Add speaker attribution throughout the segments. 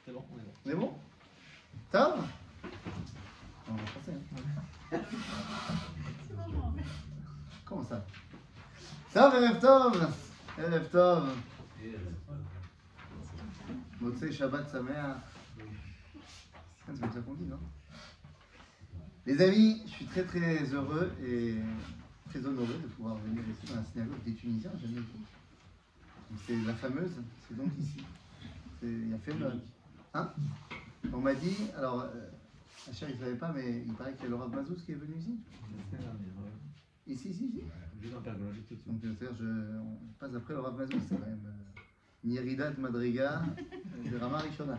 Speaker 1: C'est bon, on est bon.
Speaker 2: On est bon? Tov? On va passer, hein. Comment ça? Tov, Erev Tov! Erev Tov! Motzei Shabbat Sameach. C'est comme ça qu'on dit, non? Les amis, je suis très très heureux et très honoré de pouvoir venir ici dans la synagogue des Tunisiens, jamais été. C'est la fameuse, c'est donc ici. Il y a fait le... Hein? On m'a dit, alors, Hacher il ne savait pas, mais il paraît qu'il y a le Rav Mazouz qui est venu ici. Ici. Donc, c'est-à-dire, on passe après le Rav Mazouz, c'est quand même Nieridat Madriga de Rama Rishona.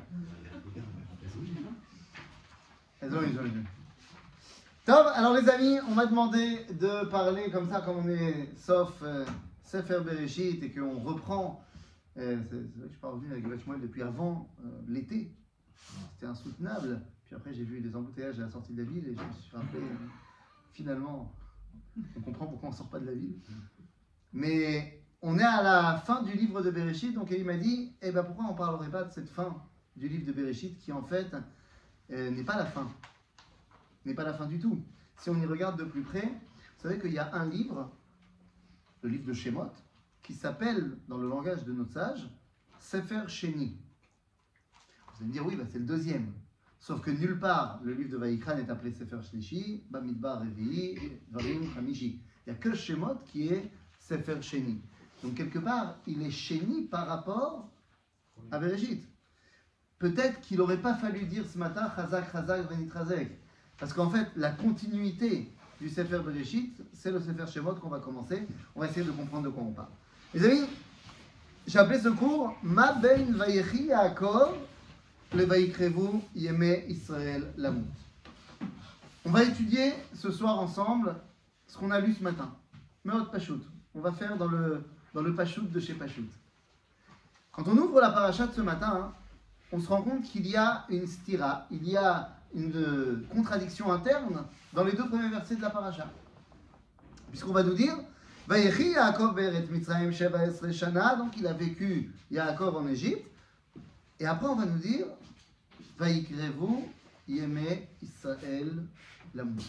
Speaker 2: Top, alors les amis, on m'a demandé de parler comme ça, comme on est sauf Sefer Bereshit et qu'on reprend. C'est vrai que je suis pas revenu avec Vachmoel depuis avant l'été. C'était insoutenable. Puis après, j'ai vu les embouteillages à la sortie de la ville et je me suis rappelé, finalement, on comprend pourquoi on ne sort pas de la ville. Mais on est à la fin du livre de Bereshit, donc il m'a dit, eh ben pourquoi on ne parlerait pas de cette fin du livre de Bereshit qui en fait n'est pas la fin. N'est pas la fin du tout. Si on y regarde de plus près, vous savez qu'il y a un livre, le livre de Shemot, qui s'appelle, dans le langage de nos sages, Sefer Sheni. Vous allez me dire, oui, bah c'est le deuxième. Sauf que nulle part, le livre de Vaïkra n'est appelé Sefer Shlishi, Bamidbar Revi'i, Dvarim Hamishi. Il n'y a que Shemot qui est Sefer Sheni. Donc quelque part, il est Sheni par rapport à Bereshit. Peut-être qu'il n'aurait pas fallu dire ce matin Chazak, Chazak, Venitrazek. Parce qu'en fait, la continuité du Sefer Bereshit, c'est le Sefer Shemot qu'on va commencer. On va essayer de comprendre de quoi on parle. Les amis, j'ai appelé ce cours Ma ben vayechi Yaakov le vayikrevu yemei Israël lamut. On va étudier ce soir ensemble ce qu'on a lu ce matin. Meot Pashut. On va faire dans le Pashut de chez Pashut. Quand on ouvre la paracha de ce matin, on se rend compte qu'il y a une stira, il y a une contradiction interne dans les deux premiers versets de la paracha. Puisqu'on va nous dire Vayechi Yaakov be'eret Mitzrayim sheva esre shana, donc il a vécu Yaakov en Égypte. Et après on va nous dire Vayikrevu yemei Israël lamut.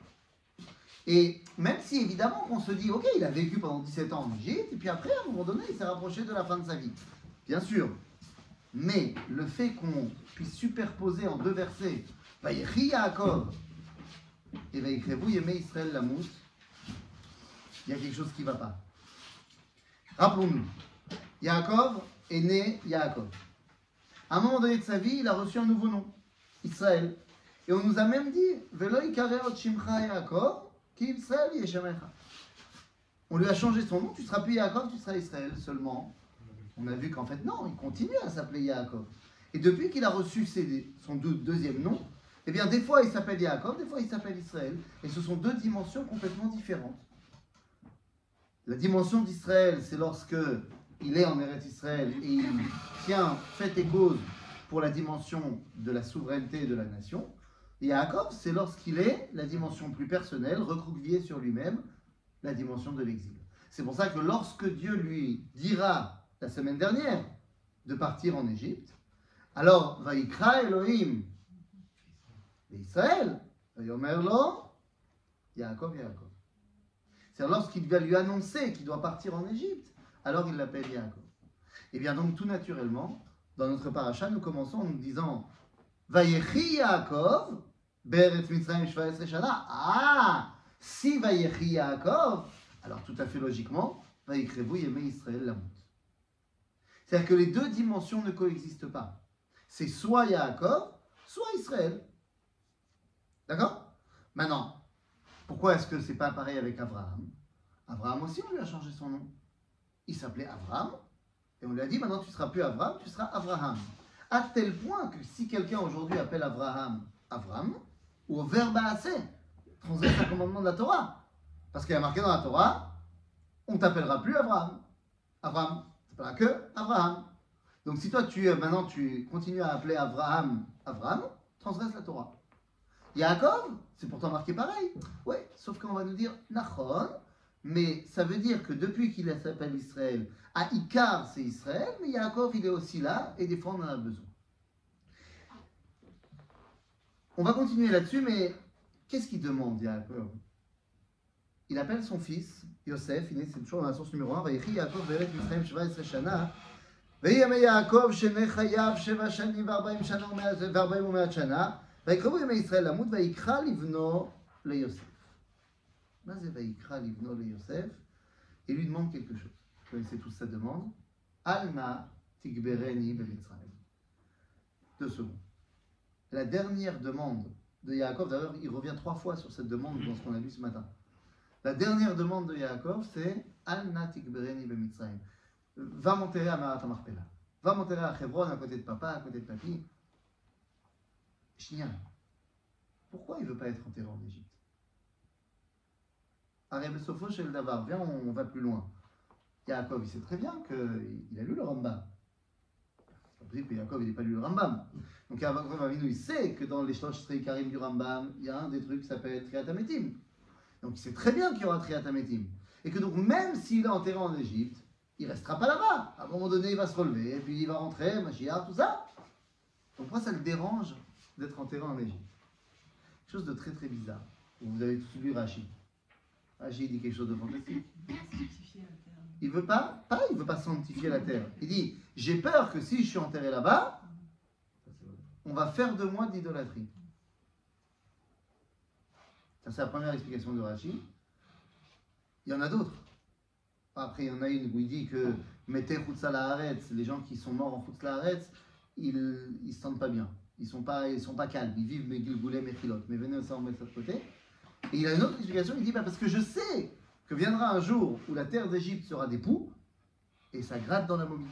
Speaker 2: Et même si évidemment on se dit ok, il a vécu pendant 17 ans en Égypte, et puis après à un moment donné il s'est rapproché de la fin de sa vie. Bien sûr. Mais le fait qu'on puisse superposer en deux versets Vayechi Yaakov et Vayikrevu yemei Israël lamut, il y a quelque chose qui ne va pas. Rappelons-nous, Yaakov est né Yaakov. À un moment donné de sa vie, il a reçu un nouveau nom, Israël. Et on nous a même dit Velo ikareot shimcha Yaakov ki Israël yeshamecha. On lui a changé son nom, tu ne seras plus Yaakov, tu seras Israël seulement. On a vu qu'en fait, non, il continue à s'appeler Yaakov. Et depuis qu'il a reçu son deuxième nom, eh bien, des fois il s'appelle Yaakov, des fois il s'appelle Israël. Et ce sont deux dimensions complètement différentes. La dimension d'Israël, c'est lorsque il est en Eretz Israël et il tient fait et cause pour la dimension de la souveraineté de la nation. Et Yaakov, c'est lorsqu'il est la dimension plus personnelle, recroquevillé sur lui-même, la dimension de l'exil. C'est pour ça que lorsque Dieu lui dira la semaine dernière de partir en Égypte, alors Vayikra Elohim Israël, Vayomer lo Yaakov Yaakov. C'est-à-dire lorsqu'il va lui annoncer qu'il doit partir en Égypte, alors il l'appelle Yaakov. Et bien donc tout naturellement, dans notre paracha, nous commençons en nous disant Vayechi Yaakov be'eretz Mitzrayim sheva esre shana. Ah, si Vayechi Yaakov, alors tout à fait logiquement, Vayikrevu yemei Israël lamut. C'est-à-dire que les deux dimensions ne coexistent pas. C'est soit Yaakov, soit Israël. D'accord? Maintenant, pourquoi est-ce que c'est pas pareil avec Abraham? Abraham aussi, on lui a changé son nom. Il s'appelait Abraham, et on lui a dit, maintenant tu ne seras plus Abraham, tu seras Abraham. À tel point que si quelqu'un aujourd'hui appelle Abraham, Avram, ou au verbe assez, transgresse un commandement de la Torah. Parce qu'il y a marqué dans la Torah, on ne t'appellera plus Abraham. Abraham, c'est pas que Abraham. Donc si toi, maintenant tu continues à appeler Abraham, Avram, transgresse la Torah. Yaakov, c'est pourtant marqué pareil. Oui, sauf qu'on va nous dire Nachon, mais ça veut dire que depuis qu'il s'appelle Israël, à Ikar c'est Israël, mais Yaakov il est aussi là, et des fois on en a besoin. On va continuer là-dessus, mais qu'est-ce qu'il demande, Yaakov? Il appelle son fils, Yosef, c'est toujours dans la source numéro 1, Vayechi Yaakov Beret Mitzrayim 17 Shana, וימי יעקב שני חייו 7 שנים ו40 שנה ו40 שנה, ויקרבו ימי ישראל למות, ויקרא לבנו ליוסף. מה זה ויקרא לבנו ליוסף? Il lui demande quelque chose. Vous connaissez tous sa demande. Al na tigbereni bemitzrayim. 2 secondes. La dernière demande de Yaakov, d'ailleurs, il revient 3 fois sur cette demande dans ce qu'on a lu ce matin. La dernière demande de Yaakov, c'est Al na tigbereni bemitzrayim. Va m'enterrer à Marat HaMachpelah. Va m'enterrer à Hebron, à côté de papa, à côté de papy. Chien. Pourquoi il ne veut pas être enterré en Égypte? Arrête Sofo chez le Davar. Viens, on va plus loin. Yaakov, il sait très bien qu'il a lu le Rambam. C'est pas possible que Yaakov n'ait pas lu le Rambam. Donc Yaakov Avinu, il sait que dans les Shlosh Karim du Rambam, il y a un des trucs qui s'appelle Triat HaMetim. Donc il sait très bien qu'il y aura Triat HaMetim. Et que donc même s'il est enterré en Égypte, il ne restera pas là-bas. À un moment donné, il va se relever, et puis il va rentrer, Mashiach, tout ça. Donc pourquoi ça le dérange d'être enterré en Égypte? Quelque chose de très très bizarre. Vous avez tous lu Rashi. Rashi dit quelque chose de fantastique. Il ne veut pas sanctifier la terre. Il dit, j'ai peur que si je suis enterré là-bas, on va faire de moi de l'idolâtrie. Ça, c'est la première explication de Rashi. Il y en a d'autres. Après, il y en a une où il dit que Mettez Chutz La'aretz, les gens qui sont morts en Chutz La'aretz, ils ne se sentent pas bien. Ils sont pas calmes. Ils vivent mes Gilgoulé, mes Chilot. Mais venez, ça, on met ça de côté. Et il a une autre explication. Il dit parce que je sais que viendra un jour où la terre d'Égypte sera des poux et ça gratte dans la momie.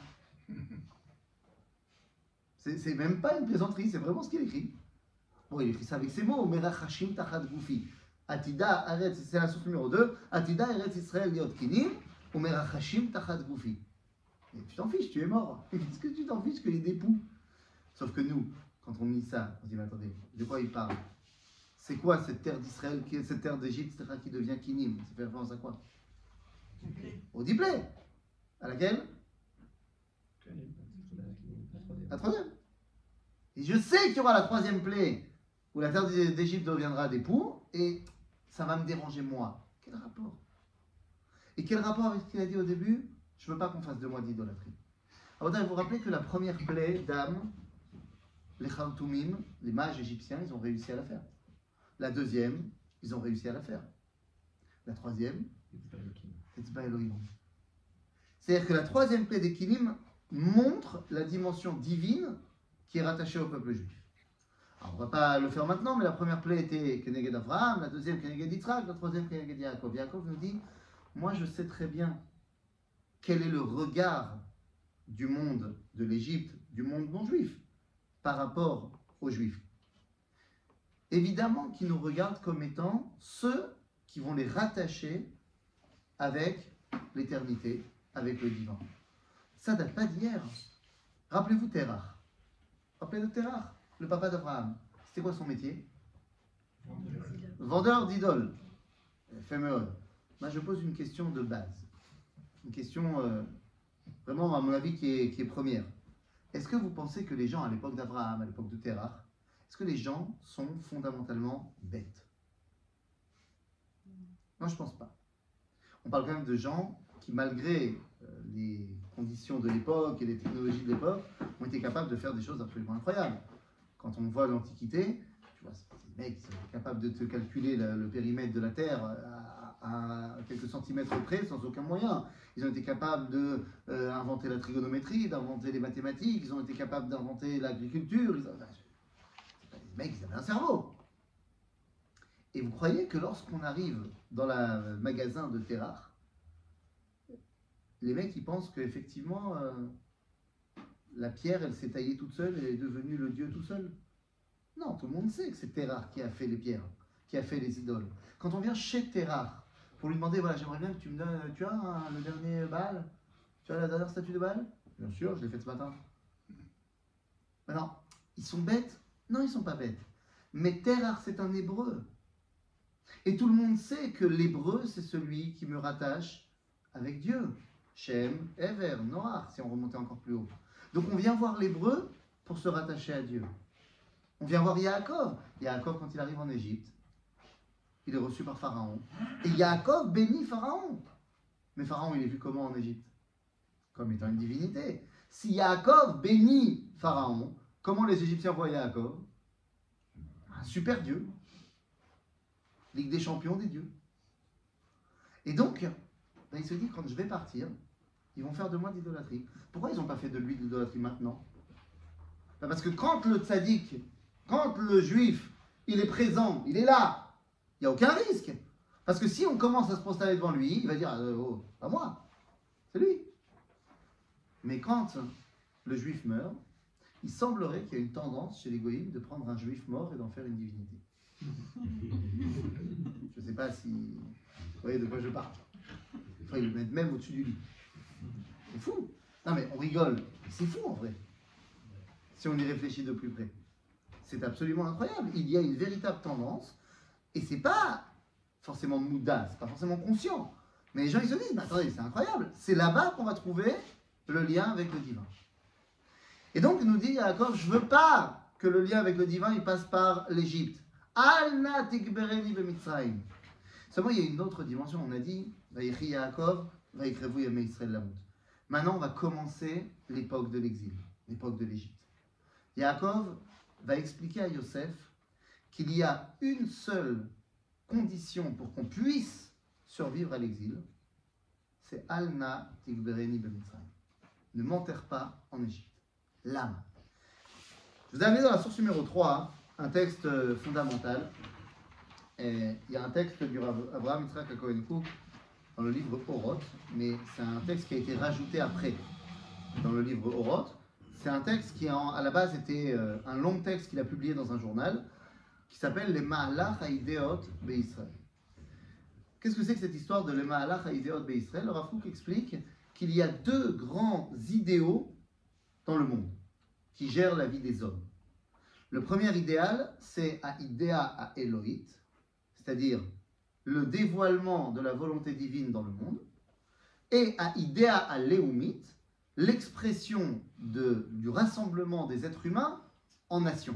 Speaker 2: C'est même pas une plaisanterie, c'est vraiment ce qu'il écrit. Bon, il écrit ça avec ses mots. Merachashim tachat goufi. Atida Aretz, c'est la source numéro 2. Atida Eretz Israël liot kinim. Ou merachashim tachat goufi. Et tu t'en fiches, tu es mort. Qu'est-ce que tu t'en fiches qu'il y ait des poux? Sauf que nous, quand on lit ça, on se dit mais attendez, de quoi il parle? C'est quoi cette terre d'Israël, cette terre d'Égypte, etc., qui devient kinim? Ça fait référence à quoi? Au diplé. À laquelle? La troisième. Et je sais qu'il y aura la troisième plaie où la terre d'Égypte deviendra des poux et ça va me déranger moi. Quel rapport? Et quel rapport avec ce qu'il a dit au début? Je ne veux pas qu'on fasse de moi d'idolâtrie. Alors, vous vous rappelez que la première plaie d'âme, les Khartoumim, les mages égyptiens, ils ont réussi à la faire. La deuxième, ils ont réussi à la faire. La troisième, Etzba Elohim. C'est-à-dire que la troisième plaie des Kilim montre la dimension divine qui est rattachée au peuple juif. Alors, on ne va pas le faire maintenant, mais la première plaie était Keneged Avraham, la deuxième Keneged Yitzhak, la troisième Keneged Yaakov. Yaakov nous dit, moi je sais très bien quel est le regard du monde de l'Égypte, du monde non juif, par rapport aux juifs. Évidemment qu'ils nous regardent comme étant ceux qui vont les rattacher avec l'éternité, avec le divin. Ça date pas d'hier. Rappelez-vous Terach. Rappelez-vous de Terach, le papa d'Abraham. C'était quoi son métier? Vendeur d'idoles. Féméode. Moi je pose une question de base. Une question vraiment, à mon avis, qui est première. Est-ce que vous pensez que les gens, à l'époque d'Abraham, à l'époque de Terach, est-ce que les gens sont fondamentalement bêtes? Non, je ne pense pas. On parle quand même de gens qui, malgré les conditions de l'époque et les technologies de l'époque, ont été capables de faire des choses absolument incroyables. Quand on voit l'Antiquité, tu vois, ces mecs qui sont capables de te calculer le périmètre de la Terre à quelques centimètres près, sans aucun moyen. Ils ont été capables d'inventer la trigonométrie, d'inventer les mathématiques, ils ont été capables d'inventer l'agriculture. Les mecs, ils avaient un cerveau. Et vous croyez que lorsqu'on arrive dans le magasin de Terach, les mecs, ils pensent qu'effectivement, la pierre, elle s'est taillée toute seule, elle est devenue le dieu tout seul? Non, tout le monde sait que c'est Terach qui a fait les pierres, qui a fait les idoles. Quand on vient chez Terach, pour lui demander, voilà, j'aimerais bien que tu me donnes, tu as le dernier Baal? Tu as la dernière statue de Baal? Bien sûr, je l'ai faite ce matin. Alors, ils sont bêtes? Non, ils ne sont pas bêtes. Mais Terach, c'est un hébreu. Et tout le monde sait que l'hébreu, c'est celui qui me rattache avec Dieu. Shem, Ever, Noach, si on remontait encore plus haut. Donc on vient voir l'hébreu pour se rattacher à Dieu. On vient voir Yaakov. Yaakov, quand il arrive en Égypte, il est reçu par Pharaon. Et Yaakov bénit Pharaon. Mais Pharaon, il est vu comment en Égypte? Comme étant une divinité. Si Yaakov bénit Pharaon, comment les Égyptiens voient Yaakov? Un super dieu. Ligue des champions des dieux. Et donc, ben, il se dit, quand je vais partir, ils vont faire de moi de l'idolâtrie. Pourquoi ils n'ont pas fait de lui de l'idolâtrie maintenant? Ben parce que quand le tzaddik, quand le juif, il est présent, il est là, il n'y a aucun risque. Parce que si on commence à se prosterner devant lui, il va dire, oh, pas moi, c'est lui. Mais quand le juif meurt, il semblerait qu'il y a une tendance chez les goïms de prendre un juif mort et d'en faire une divinité. Je ne sais pas si vous voyez de quoi je parle. Des fois, ils le mettent même au-dessus du lit. C'est fou. Non mais on rigole, mais c'est fou en vrai. Si on y réfléchit de plus près. C'est absolument incroyable. Il y a une véritable tendance, et c'est pas forcément mouda, c'est pas forcément conscient. Mais les gens ils se disent, mais attendez, c'est incroyable. C'est là-bas qu'on va trouver le lien avec le divin. Et donc nous dit Yaakov, je veux pas que le lien avec le divin il passe par l'Égypte. Al-na tikbereni b'Mitzrayim. Seulement, il y a une autre dimension. On a dit, Vaïchi Yaakov, Vaïkrevu Yamei Israël Lamut. Maintenant, on va commencer l'époque de l'exil, l'époque de l'Égypte. Yaakov va expliquer à Yosef qu'il y a une seule condition pour qu'on puisse survivre à l'exil, c'est Al-na tikbereni b'Mitzrayim. Ne m'enterre pas en Égypte. L'âme. Je vous ai amené dans la source numéro 3, un texte fondamental. Et il y a un texte du Abraham Yitzhak HaKohen Kook dans le livre Oroth, mais c'est un texte qui a été rajouté après dans le livre Oroth. C'est un texte qui à la base était un long texte qu'il a publié dans un journal qui s'appelle Les Mahalach HaIdeot Be'Israël. Qu'est-ce que c'est que cette histoire de Les Mahalach HaIdeot Be'Israël? Le Rav Kook explique qu'il y a deux grands idéaux dans le monde qui gèrent la vie des hommes. Le premier idéal, c'est Haïdéa à Elohit, c'est-à-dire le dévoilement de la volonté divine dans le monde, et Haïdéa à Léoumit, l'expression du rassemblement des êtres humains en nation.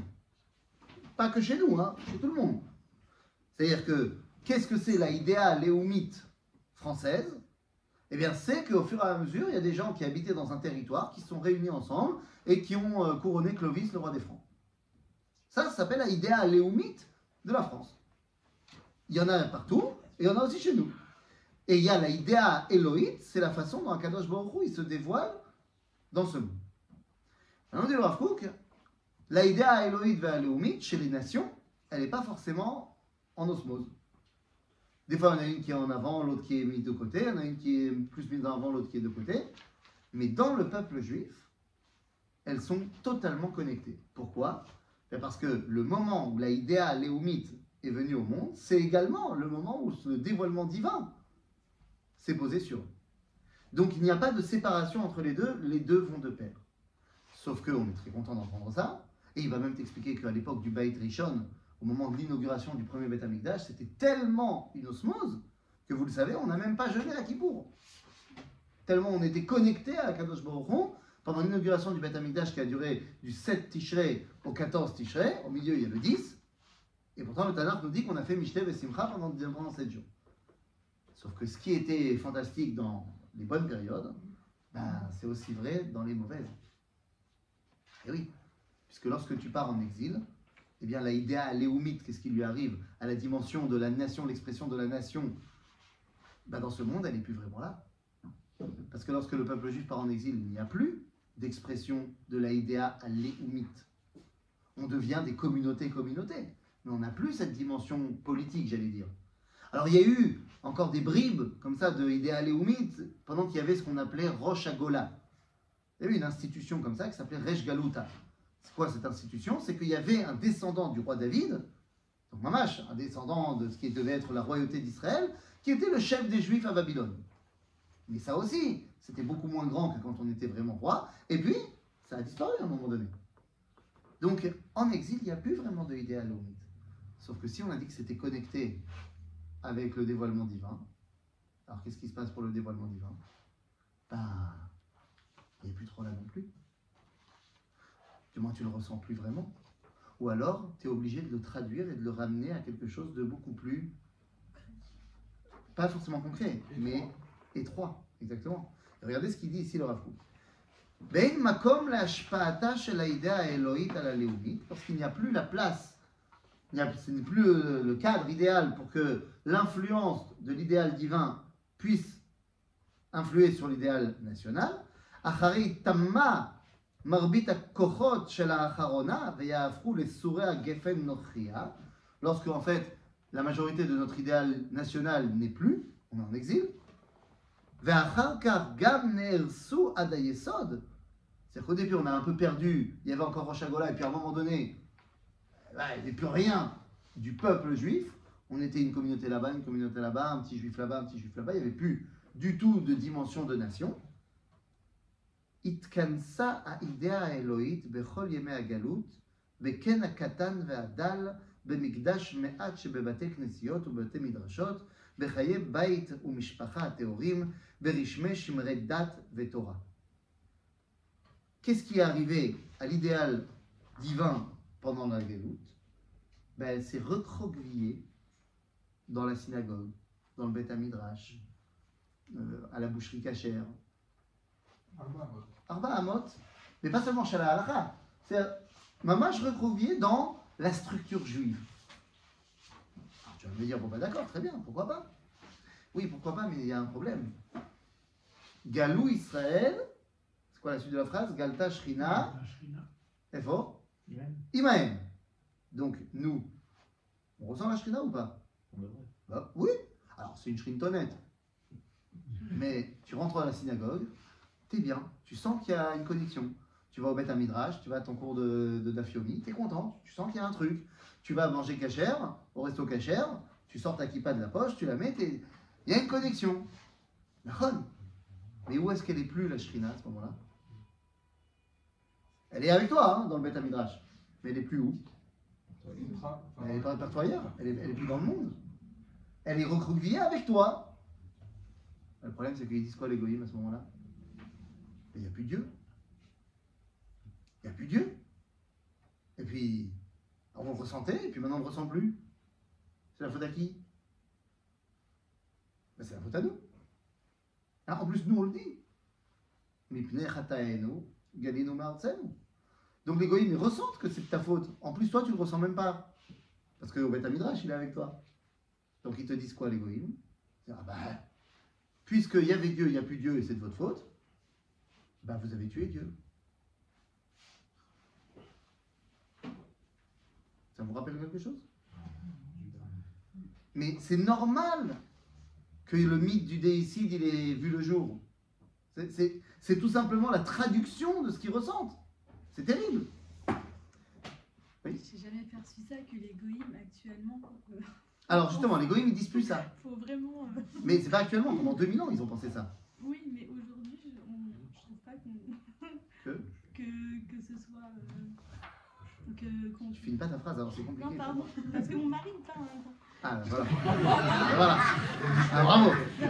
Speaker 2: Pas que chez nous, hein, chez tout le monde. C'est-à-dire que, qu'est-ce que c'est l'Haïdéa Léoumite française? Eh bien, c'est qu'au fur et à mesure, il y a des gens qui habitaient dans un territoire, qui se sont réunis ensemble et qui ont couronné Clovis, le roi des Francs. Ça s'appelle l'idéa léoumite de la France. Il y en a partout, et il y en a aussi chez nous. Et il y a l'idéa éloïte, c'est la façon dont Akadosh Baruch Hu, il se dévoile dans ce monde. Alors, dit le Rav Kook, l'idéa éloïte vers léoumite, chez les nations, elle n'est pas forcément en osmose. Des fois, il y en a une qui est en avant, l'autre qui est mise de côté, il y en a une qui est plus mise en avant, l'autre qui est de côté. Mais dans le peuple juif, elles sont totalement connectées. Pourquoi? Parce que le moment où l'idéa léoumite est venue au monde, c'est également le moment où le dévoilement divin s'est posé sur eux. Donc il n'y a pas de séparation entre les deux vont de pair. Sauf qu'on est très content d'entendre ça, et il va même t'expliquer qu'à l'époque du Beit Rishon, au moment de l'inauguration du premier Beit Hamikdash, c'était tellement une osmose que vous le savez, on n'a même pas jeûné à Kippour. Tellement on était connecté à Kadosh Baruch Hu. Pendant l'inauguration du Beit Hamikdash qui a duré du 7 Tishrei au 14 Tishrei, au milieu il y a le 10, et pourtant le Tanakh nous dit qu'on a fait Mishtev et Simcha pendant 7 jours. Sauf que ce qui était fantastique dans les bonnes périodes, c'est aussi vrai dans les mauvaises. Et oui, puisque lorsque tu pars en exil, eh bien l'idéa léoumite, qu'est-ce qui lui arrive à la dimension de la nation, l'expression de la nation, dans ce monde, elle n'est plus vraiment là. Parce que lorsque le peuple juif part en exil, il n'y a plus d'expression de l'idéa léoumite. On devient des communautés, mais on n'a plus cette dimension politique, j'allais dire. Alors il y a eu encore des bribes comme ça de idéa léoumite pendant qu'il y avait ce qu'on appelait Rosh Hagola. Il y avait une institution comme ça qui s'appelait Resh Galuta. C'est quoi cette institution? C'est qu'il y avait un descendant du roi David, donc Mamash, un descendant de ce qui devait être la royauté d'Israël, qui était le chef des Juifs à Babylone. Mais ça aussi, c'était beaucoup moins grand que quand on était vraiment roi. Et puis, ça a disparu à un moment donné. Donc, en exil, il n'y a plus vraiment de idéal au mythe. Sauf que si on a dit que c'était connecté avec le dévoilement divin, alors qu'est-ce qui se passe pour le dévoilement divin? Il n'y a plus trop là non plus. Du moins, tu ne le ressens plus vraiment. ou alors tu es obligé de le traduire et de le ramener à quelque chose de beaucoup plus, pas forcément concret, mais étroit, exactement. Et regardez ce qu'il dit ici le Rav Kook. Ben makom להשפעתה של האידאה האלוהית על הלאומית, parce qu'il n'y a plus la place, ce n'est plus le cadre idéal pour que l'influence de l'idéal divin puisse influer sur l'idéal national. אחרי תמה מרבית הכוחות של האחרונה ויהפכו לסורי הגפן נוכחיה, lorsque en fait la majorité de notre idéal national n'est plus, on est en exil. ואחר כך גם נהרסו עד היסוד. C'est-à-dire qu'au début on a un peu perdu, il y avait encore Rosh Hagolah, et puis à un moment donné, il n'y avait plus rien du peuple juif. On était une communauté là-bas, une communauté là-bas, un petit juif là-bas, un petit juif là-bas. Il n'y avait plus du tout de dimension de nation. התכנסה האידאה האלוהית בכל ימי הגלות, בקן הקטן והדל, במקדש מעט שבבתי כנסיות ובבתי מדרשות, בחיי בית ומשפחה הטהורים, ברשמי שמרי דת ותורה. Qu'est-ce qui est arrivé à l'idéal divin pendant la Galoute? Ben, elle s'est recroquevillée dans la synagogue, dans le Beth Midrash, à la boucherie cachère. Arba Amot, mais pas seulement Shala Halakha. C'est mamash recroquevillé dans la structure juive. Alors, tu vas me dire, bon, bah, d'accord, très bien, pourquoi pas? Oui, pourquoi pas, mais il y a un problème. Galou Israël, c'est quoi la suite de la phrase? Galta Shrina, Efo, Imaem. Donc, nous, on ressent la Shrina ou pas? Bah, oui. Alors, c'est une Shrintonnette. Mais tu rentres à la synagogue, t'es bien, tu sens qu'il y a une connexion. Tu vas au Beth Midrash, tu vas à ton cours de Daf Yomi, t'es content, tu sens qu'il y a un truc. Tu vas manger cachère, au resto cachère, tu sors ta kippa de la poche, tu la mets, il y a une connexion. Mais où est-ce qu'elle est plus, la Shrina, à ce moment-là? Elle est avec toi, hein, dans le Beth Midrash. Mais elle est plus où? Elle n'est pas partout ailleurs, elle est plus dans le monde. Elle est recroquevillée avec toi. Le problème, c'est qu'ils disent quoi, les goyim, à ce moment-là? Il n'y a plus Dieu. Il n'y a plus Dieu. Et puis, on le ressentait, et puis maintenant on ne le ressent plus. C'est la faute à qui? Ben, c'est la faute à nous. Alors, en plus, nous, on le dit. Mipnei chataenu, galinu ma'artzenu. Donc les goyim, ils ressentent que c'est de ta faute. En plus, toi, tu ne le ressens même pas. Parce que au Beth Midrash, il est avec toi. Donc ils te disent quoi, les goyim? Ah bah, puisqu'il y avait Dieu, il n'y a plus Dieu et c'est de votre faute, bah vous avez tué Dieu. Ça vous rappelle quelque chose? Mais c'est normal que le mythe du déicide, il ait vu le jour. C'est tout simplement la traduction de ce qu'ils ressentent. C'est terrible. Oui.
Speaker 1: J'ai jamais perçu ça que les goïms actuellement.
Speaker 2: Alors justement, les goïms ils disent plus ça.
Speaker 1: Faut vraiment.
Speaker 2: Mais c'est pas actuellement, pendant 2000 ans ils ont pensé ça.
Speaker 1: Oui, mais aujourd'hui, je trouve pas que ce soit.
Speaker 2: Tu finis pas ta phrase, alors c'est compliqué.
Speaker 1: Non, pardon, parce que mon mari me parle en même temps.
Speaker 2: Ah, voilà. Voilà. Ah, bravo.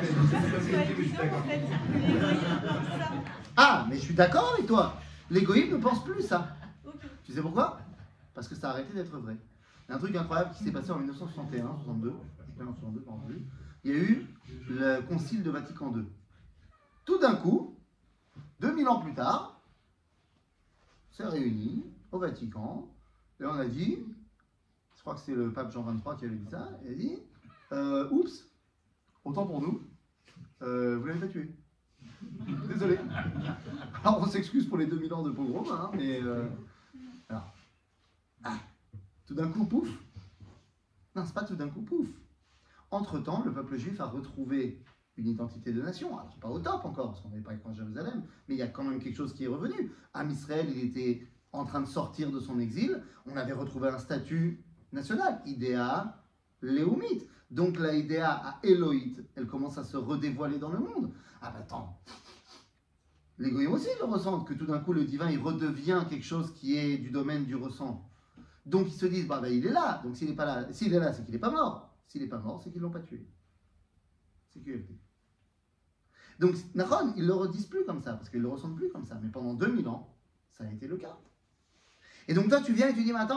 Speaker 2: Ah, mais je suis d'accord avec toi. Les goïms ne pensent plus ça.
Speaker 1: Okay.
Speaker 2: Tu sais pourquoi? Parce que ça a arrêté d'être vrai. Il y a un truc incroyable qui s'est passé en 1961, 62, il y a eu le concile de Vatican II. Tout d'un coup, 2000 ans plus tard, on s'est réunis au Vatican et on a dit, je crois que c'est le pape Jean XXIII qui avait dit ça, il a dit, oups, autant pour nous, vous l'avez pas tué. Désolé. Alors on s'excuse pour les 2000 ans de pogrom, hein, mais alors, tout d'un coup, pouf. Non, c'est pas tout d'un coup, pouf. Entre-temps, le peuple juif a retrouvé une identité de nation. Alors, pas au top encore, parce qu'on n'avait pas écran Jérusalem, mais il y a quand même quelque chose qui est revenu. Am Israël, il était en train de sortir de son exil. On avait retrouvé un statut national, idéa léomite. Donc la idéa à Elohit, elle commence à se redévoiler dans le monde. Ah bah attends, les goyim aussi le ressentent, que tout d'un coup le divin il redevient quelque chose qui est du domaine du ressent. Donc ils se disent, bah il est là, donc s'il n'est pas là, s'il est là, c'est qu'il n'est pas mort. S'il n'est pas mort, c'est qu'ils ne l'ont pas tué. C'est QFD. Donc Nahon, ils ne le redisent plus comme ça, parce qu'ils ne le ressentent plus comme ça. Mais pendant 2000 ans, ça a été le cas. Et donc toi tu viens et tu dis, mais attends,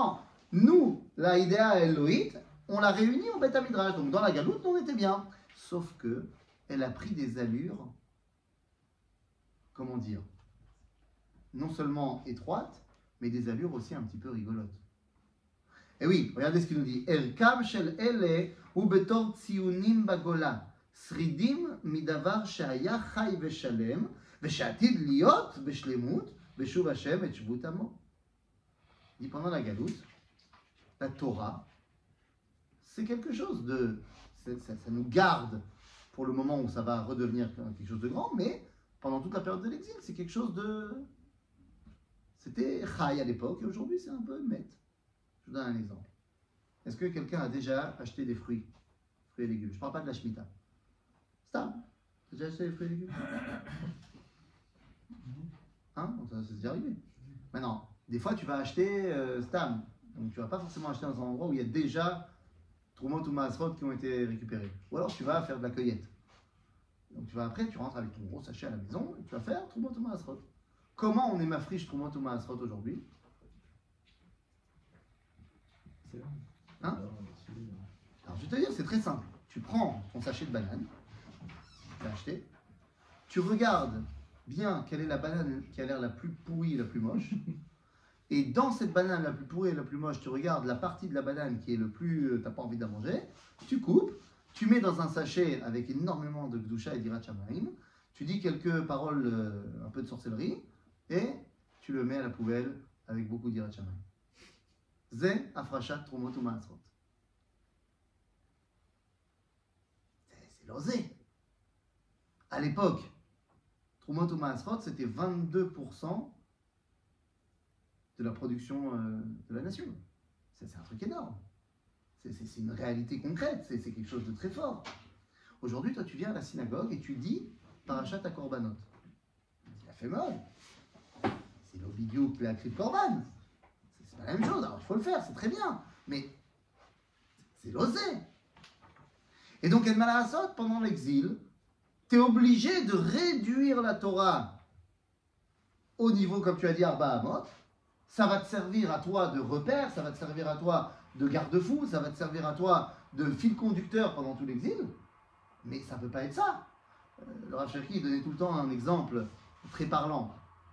Speaker 2: Nous, la idéa Elohit, on l'a réunie au Beth Midrash. Donc dans la galoute, on était bien. Sauf que elle a pris des allures, comment dire, non seulement étroites, mais des allures aussi un petit peu rigolotes. Et oui, regardez ce qu'il nous dit. Erkam shel ele u betor tzionim bagola. Sridim midavar shaya chai veshalem, veshatid liot beshlemut, beshuv Hashem et shvut amo. Il dit pendant la galoute, la Torah, c'est quelque chose de... Ça nous garde pour le moment où ça va redevenir quelque chose de grand, mais pendant toute la période de l'exil, c'est quelque chose de... C'était chai à l'époque, et aujourd'hui c'est un peu met. Je vous donne un exemple. Est-ce que quelqu'un a déjà acheté des fruits et légumes? Je ne parle pas de la Shemitah. Stam, tu as déjà acheté des fruits et légumes? Hein? Ça c'est déjà arrivé. Maintenant, des fois tu vas acheter Stam. Donc tu ne vas pas forcément acheter dans un endroit où il y a déjà Trumot ou Maasrot qui ont été récupérés. Ou alors tu vas faire de la cueillette. Donc après, tu rentres avec ton gros sachet à la maison et tu vas faire Trumot ou Maasrot. Comment on est mafriche Trumot ou Maasrot aujourd'hui? Hein? Alors je vais te dire, c'est très simple. Tu prends ton sachet de banane, tu l'as acheté, tu regardes bien quelle est la banane qui a l'air la plus pourrie et la plus moche, et dans cette banane la plus pourrie et la plus moche, tu regardes la partie de la banane qui est le plus, t'as pas envie de la manger, tu coupes, tu mets dans un sachet avec énormément de gdusha et d'Irat Shamayim, tu dis quelques paroles, un peu de sorcellerie, et tu le mets à la poubelle avec beaucoup d'Irat Shamayim. Zé afrachat trumot ou maasrot. C'est l'osé. À l'époque, trumot ou maasrot, c'était 22% de la production de la nation. C'est un truc énorme. C'est une réalité concrète. C'est quelque chose de très fort. Aujourd'hui, toi, tu viens à la synagogue et tu dis parachat à korbanot. Il a fait mal. C'est l'obidiou qui l'a écrit korban. C'est pas la même chose, alors il faut le faire, c'est très bien, mais c'est l'osé. Et donc, El Malasot, pendant l'exil, tu es obligé de réduire la Torah au niveau, comme tu as dit, Arba Amot. Ça va te servir à toi de repère, ça va te servir à toi de garde-fou, ça va te servir à toi de fil conducteur pendant tout l'exil, mais ça ne peut pas être ça. Le Rav Cherki donnait tout le temps un exemple très parlant.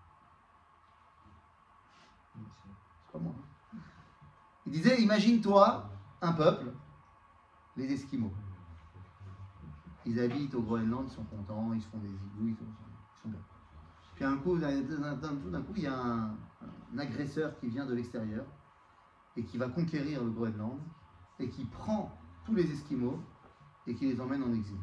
Speaker 2: Pas moi. Il disait, imagine-toi un peuple, les Esquimaux. Ils habitent au Groenland, ils sont contents, ils se font des igloos, ils sont bien. Puis d'un coup, il y a un agresseur qui vient de l'extérieur et qui va conquérir le Groenland et qui prend tous les Esquimaux et qui les emmène en exil.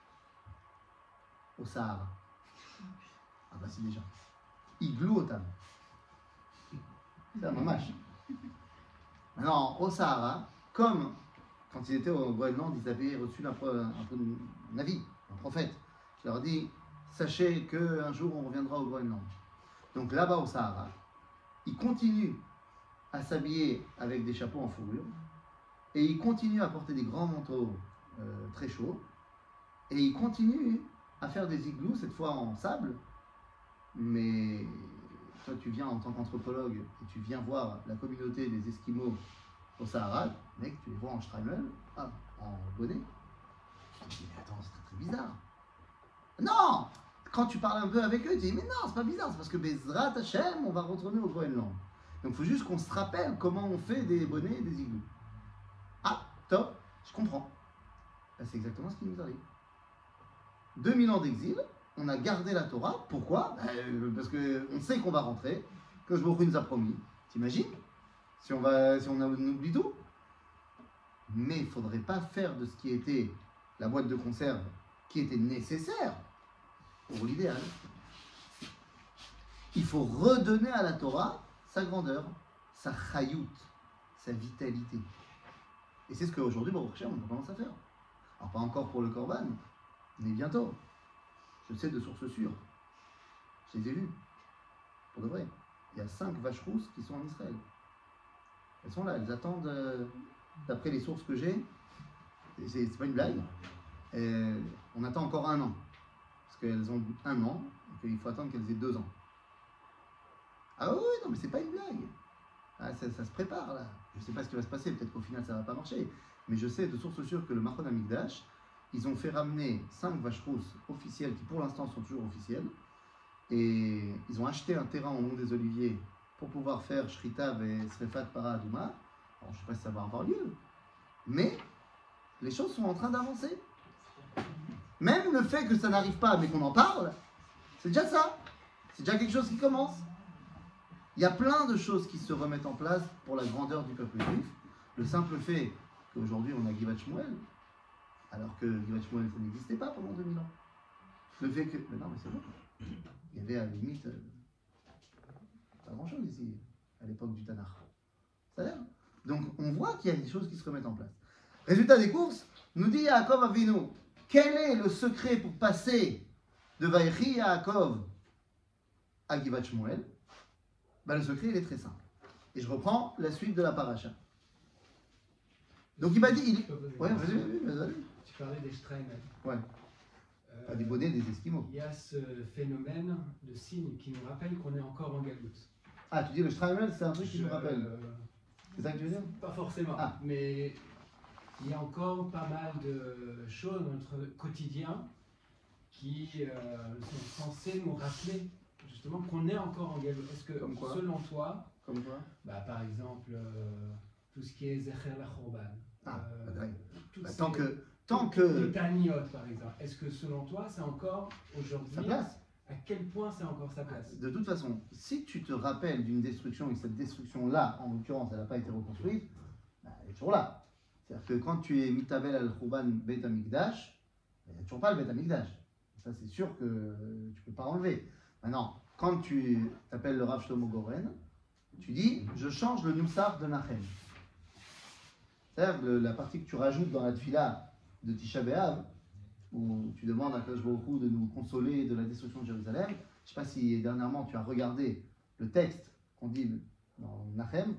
Speaker 2: Au Sahara. Ah bah c'est déjà. Igloo Otam. C'est un mamache. Maintenant, au Sahara, comme quand ils étaient au Groenland, ils avaient reçu un avis, un prophète, qui leur a dit sachez qu'un jour on reviendra au Groenland. Donc là-bas au Sahara, ils continuent à s'habiller avec des chapeaux en fourrure et ils continuent à porter des grands manteaux très chauds et ils continuent à faire des igloos, cette fois en sable, mais toi tu viens en tant qu'anthropologue et tu viens voir la communauté des Esquimaux au Sahara, mec, tu les vois en Streimel, en bonnet. Je te dis, mais attends, c'est très très bizarre. Non! Quand tu parles un peu avec eux, tu dis, mais non, c'est pas bizarre, c'est parce que Bezrat Hashem, on va retourner au Groenland. Donc il faut juste qu'on se rappelle comment on fait des bonnets et des igloos. Ah, top, je comprends. Ben, c'est exactement ce qui nous arrive. 2000 ans d'exil, on a gardé la Torah. Pourquoi? Parce qu'on sait qu'on va rentrer, que je nous a promis. T'imagines? Si on oublie tout. Mais il ne faudrait pas faire de ce qui était la boîte de conserve, qui était nécessaire pour l'idéal. Il faut redonner à la Torah sa grandeur, sa chayout, sa vitalité. Et c'est ce qu'aujourd'hui, Baruch Hashem, on commence à faire. Alors pas encore pour le Korban, mais bientôt. Je sais de sources sûres. Je les ai vues. Pour de vrai. Il y a 5 vaches rousses qui sont en Israël. Elles sont là, elles attendent, d'après les sources que j'ai, c'est pas une blague, on attend encore 1 an. Parce qu'elles ont 1 an, et qu'il faut attendre qu'elles aient 2 ans. Ah oui, non, mais c'est pas une blague. Ah, ça se prépare là. Je ne sais pas ce qui va se passer, peut-être qu'au final ça ne va pas marcher. Mais je sais de source sûre que le Machon Hamikdash, ils ont fait ramener 5 vaches rousses officielles qui pour l'instant sont toujours officielles. Et ils ont acheté un terrain au Mont des Oliviers pour pouvoir faire Shritav et Srefat Para Adouma. Alors je ne sais pas si ça va avoir lieu. Mais les choses sont en train d'avancer. Même le fait que ça n'arrive pas mais qu'on en parle, c'est déjà ça. C'est déjà quelque chose qui commence. Il y a plein de choses qui se remettent en place pour la grandeur du peuple juif. Le simple fait qu'aujourd'hui on a Givat Shmuel, alors que Givat Shmuel ça n'existait pas pendant 2000 ans. Le fait que... Mais non, mais c'est bon. Il y avait à la limite pas grand chose ici, à l'époque du Tanakh. Ça a l'air. Donc on voit qu'il y a des choses qui se remettent en place. Résultat des courses, nous dit Yaakov Avinu, quel est le secret pour passer de Vaïchi Yaakov à Givat Shmuel? Le secret il est très simple. Et je reprends la suite de la paracha. Donc il m'a dit... Ouais, vas-y.
Speaker 3: Tu parlais des Steinmetz.
Speaker 2: Ouais. Pas des bonnets, des Esquimaux.
Speaker 3: Il y a ce phénomène de signe qui nous rappelle qu'on est encore en galoute.
Speaker 2: Ah, tu dis le Steinmetz, c'est un truc qui nous rappelle. C'est ça que tu veux dire?
Speaker 3: Pas forcément, mais il y a encore pas mal de choses dans notre quotidien qui sont censées nous rappeler justement qu'on est encore en galoute. Est-ce que, selon toi,
Speaker 2: comme quoi?
Speaker 3: Par exemple, tout ce qui est Zecher Lachorban,
Speaker 2: tant que
Speaker 3: le Taniot par exemple, est-ce que selon toi c'est encore aujourd'hui
Speaker 2: sa place?
Speaker 3: À quel point c'est encore sa place?
Speaker 2: De toute façon, si tu te rappelles d'une destruction et que cette destruction-là, en l'occurrence, elle n'a pas été reconstruite, elle est toujours là. C'est-à-dire que quand tu es Mitavel al-Khurban Beit HaMikdash, il n'y a toujours pas le Beit HaMikdash. Ça, c'est sûr que tu ne peux pas enlever. Maintenant, quand tu t'appelles le Rav Shlomo Goren, tu dis « Je change le Noussar de Nachem ». C'est-à-dire la partie que tu rajoutes dans la tfila de Tisha B'Av, où tu demandes à Kadosh Baruch Hu de nous consoler de la destruction de Jérusalem. Je ne sais pas si dernièrement tu as regardé le texte qu'on dit dans Nachem.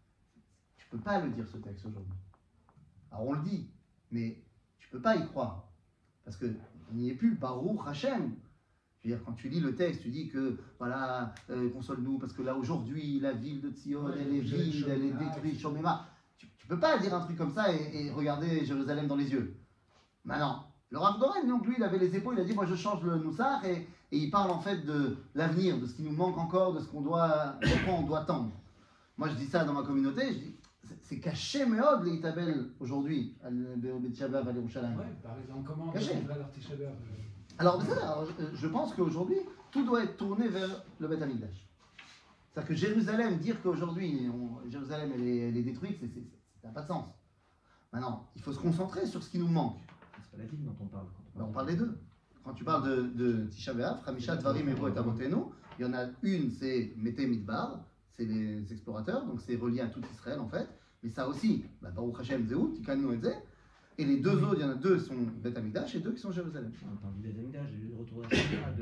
Speaker 2: Tu ne peux pas le dire ce texte aujourd'hui. Alors on le dit, mais tu ne peux pas y croire. Parce qu'on n'y est plus. Baruch Hashem. Je veux dire, quand tu lis le texte, tu dis que, voilà, console-nous, parce que là aujourd'hui, la ville de Tzion, elle est vide, elle est détruite, Shomema. Tu ne peux pas dire un truc comme ça et regarder Jérusalem dans les yeux. Maintenant, le Rav Goren, donc lui, il avait les épaules, il a dit, moi je change le Noussar, et il parle en fait de l'avenir, de ce qui nous manque encore, de ce qu'on doit, de quoi on doit tendre. Moi je dis ça dans ma communauté, je dis, c'est caché Meod, les Itabel, aujourd'hui, à Tisha B'Av, à Yerushalayim.
Speaker 3: Ouais, par exemple, comment on
Speaker 2: Caché.
Speaker 3: va leur Tisha B'Av?
Speaker 2: Alors, je pense qu'aujourd'hui, tout doit être tourné vers le Beth Amikdash. C'est-à-dire que Jérusalem, dire qu'aujourd'hui, Jérusalem elle est détruite, ça n'a pas de sens. Maintenant, il faut se concentrer sur ce qui nous manque.
Speaker 4: C'est pas la ville dont on parle.
Speaker 2: On parle des deux. Quand tu parles de Tisha B'Av, Hamisha Dvarim Ero et Avotenu, il y en a une, c'est Mete Midbar, c'est les explorateurs, donc c'est relié à tout Israël en fait. Mais ça aussi, Baruch Hashem Zéou, Tikanu et Zé. Et les deux autres, il y en a deux qui sont Beth Amikdash et deux qui sont Jérusalem.
Speaker 4: On parle du Beth Amikdash, du retour à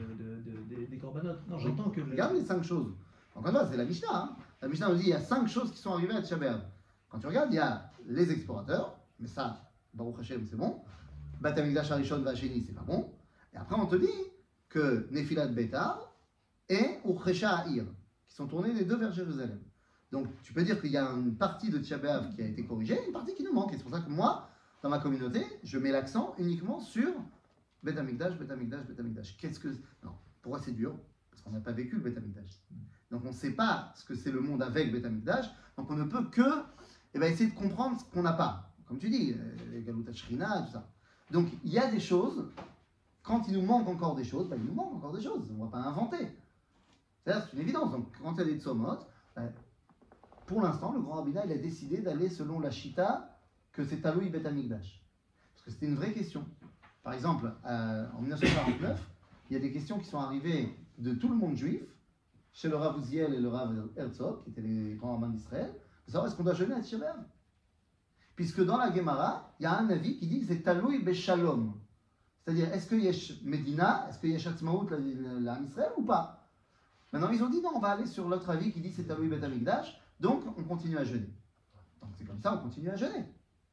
Speaker 4: des corbanotes. Non, j'entends que...
Speaker 2: Regarde les 5 choses. Encore une fois, c'est la Mishnah. Hein. La Mishnah nous dit qu'il y a 5 choses qui sont arrivées à Tisha B'Av. Quand tu regardes, il y a les explorateurs, mais ça, Baruch Hashem, c'est bon. Beth Amikdash Harishon Vasheni, c'est pas bon. Et après, on te dit que Nefilat Betar et Uchresha Ha'ir, qui sont tournés les deux vers Jérusalem. Donc, tu peux dire qu'il y a une partie de Tisha B'Av qui a été corrigée, une partie qui nous manque. Et c'est pour ça que moi, dans ma communauté, je mets l'accent uniquement sur Beth Amikdash, Beth Amikdash, Beth Amikdash. Qu'est-ce que... Non, pourquoi c'est dur? Parce qu'on n'a pas vécu le Beth Amikdash. Donc on ne sait pas ce que c'est le monde avec Beth Amikdash. Donc on ne peut que essayer de comprendre ce qu'on n'a pas. Comme tu dis, les Galut Shrina, tout ça. Donc il y a des choses, quand il nous manque encore des choses, il nous manque encore des choses. On ne va pas inventer. C'est une évidence. Donc quand il y a des tsomot, pour l'instant, le grand rabbinat, il a décidé d'aller selon la Shita que c'est Taloui Beth Amikdash. Parce que c'était une vraie question. Par exemple, en 1949, il y a des questions qui sont arrivées de tout le monde juif, chez le Rav Uziel et le Rav Herzog, qui étaient les grands rabbins d'Israël, de savoir est-ce qu'on doit jeûner à Tisha B'Av. Puisque dans la Gemara, il y a un avis qui dit que c'est Taloui Beshalom. C'est-à-dire, est-ce qu'il y a Medina, est-ce qu'il y a Shatzmaout, l'Am Israël, ou pas? Maintenant, ils ont dit non, on va aller sur l'autre avis qui dit que c'est Taloui Beth Amikdash, donc on continue à jeûner. Donc c'est comme ça, on continue à jeûner.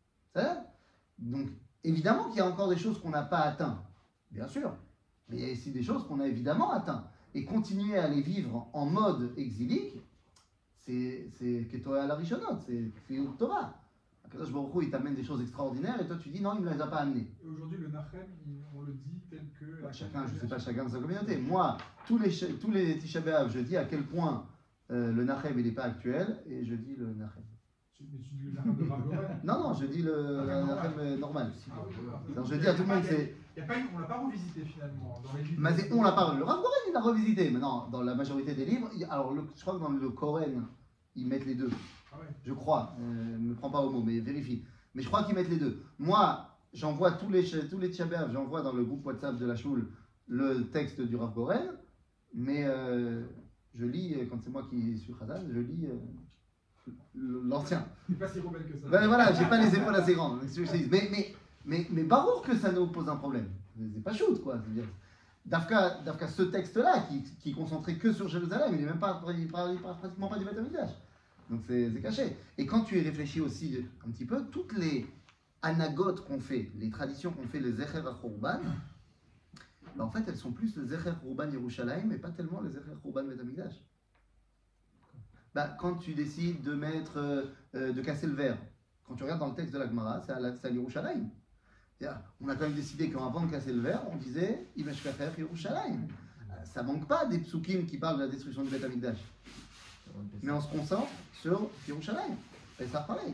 Speaker 2: Donc, évidemment qu'il y a encore des choses qu'on n'a pas atteintes, bien sûr, mais il y a aussi des choses qu'on a évidemment atteintes. Et continuer à les vivre en mode exilique, c'est Ketoa à la Rishonot, c'est Fiyut Torah. Akadosh Baruch Hu, il t'amène des choses extraordinaires et toi tu dis non, il ne me les a pas amenées.
Speaker 5: Aujourd'hui, le Nachem, on le dit tel que.
Speaker 2: Chacun, je ne sais pas, chacun de sa communauté. Moi, tous les Tisha B'Av, je dis à quel point le Nachem il n'est pas actuel et je dis le Nachem.
Speaker 5: Mais tu dis le Nachem de Rav Goren.
Speaker 2: Non, je dis le Nachem normal.
Speaker 5: Ah oui,
Speaker 2: Donc je dis à tout le monde, c'est.
Speaker 5: On l'a pas revisité finalement. Dans les livres.
Speaker 2: Mais on l'a pas. Le Rav Goren, il l'a revisité. Maintenant, dans la majorité des livres, alors je crois que dans le Koren, ils mettent les deux.
Speaker 5: Ah ouais.
Speaker 2: Je crois. Ne me prends pas au mot, mais vérifie. Mais je crois qu'ils mettent les deux. Moi, j'envoie tous les Tisha B'Av, j'envoie dans le groupe WhatsApp de la Choule le texte du Rav Goren, mais je lis, quand c'est moi qui suis Khazan, je lis l'ancien.
Speaker 5: C'est pas si rebelle que ça.
Speaker 2: Ben voilà, j'ai pas les épaules assez grandes. Mais barour que ça nous pose un problème. C'est pas shoot, quoi. Je veux dire. Dafka, ce texte-là, qui est concentré que sur Jérusalem, il parle pratiquement pas du Beth Amikdash. Donc c'est caché. Et quand tu y réfléchis aussi un petit peu, toutes les anagotes qu'on fait, les traditions qu'on fait, les Zecher HaChorban, ben en fait elles sont plus les Zecher Chorban Yerushalayim et pas tellement les Zecher Chorban Beth Amikdash. Ben, quand tu décides de mettre, de casser le verre, quand tu regardes dans le texte de la Gemara, c'est à Yerushalayim. On a quand même décidé qu'avant de casser le verre, on disait Imesh Kafer Yerushalayim. Ça manque pas des psukim qui parlent de la destruction du Beth Amikdash. Mais on se concentre sur Yerushalayim. Et ça pareil.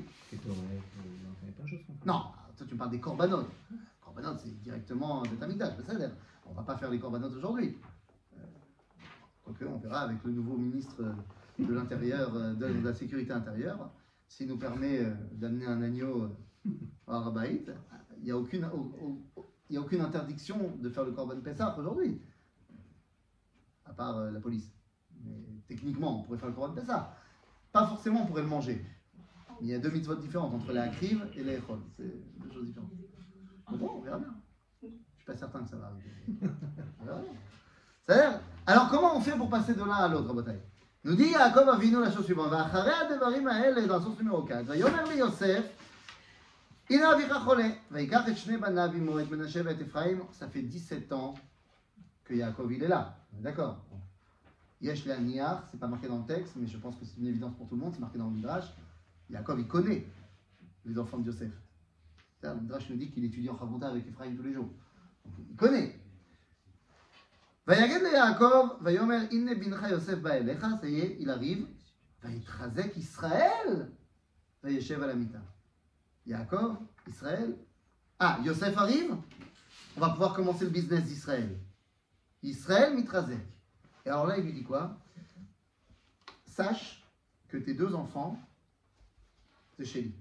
Speaker 2: Non, toi tu me parles des korbanot. Korbanot c'est directement Beth Amikdash. On va pas faire les korbanot aujourd'hui. Quoique on verra avec le nouveau ministre de l'Intérieur, de la Sécurité intérieure, s'il nous permet d'amener un agneau à Arabaït. Il n'y a aucune interdiction de faire le korban Pessah aujourd'hui. À part la police. Mais techniquement, on pourrait faire le Korban Pessah. Pas forcément, on pourrait le manger. Il y a deux mitzvot différentes entre la Akriv et la Echol. C'est deux choses différentes. Bon, on verra bien. Je ne suis pas certain que ça va arriver. On verra bien. C'est-à-dire, alors comment on fait pour passer de l'un à l'autre, Rabotai? Nous dit Yaakov Avinu la chose suivante. Va'acharei hadevarim haele, dans la source numéro 4. Vayomer li Yosef, Ina avicha chole. Vayikach et shnei banav imo et Menashe et Ephraim. Ça fait 17 ans que Yaakov il est là. D'accord? Yesh le Niar, c'est pas marqué dans le texte, mais je pense que c'est une évidence pour tout le monde, c'est marqué dans le Midrash. Yaakov, il connaît les enfants de Yosef. Le Midrash nous dit qu'il étudie en Chavruta avec Ephraim tous les jours. Donc, il connaît. Vayaged le Yaakov, vayomer inne bincha Yosef ba'elecha, ça y est, il arrive. Vayitrazek Israël, vayeshev à la mita. Yaakov, Israël. Ah, Yosef arrive, on va pouvoir commencer le business d'Israël. Israël mitrazek. Et alors là, il lui dit quoi? Sache que tes deux enfants, c'est chez lui.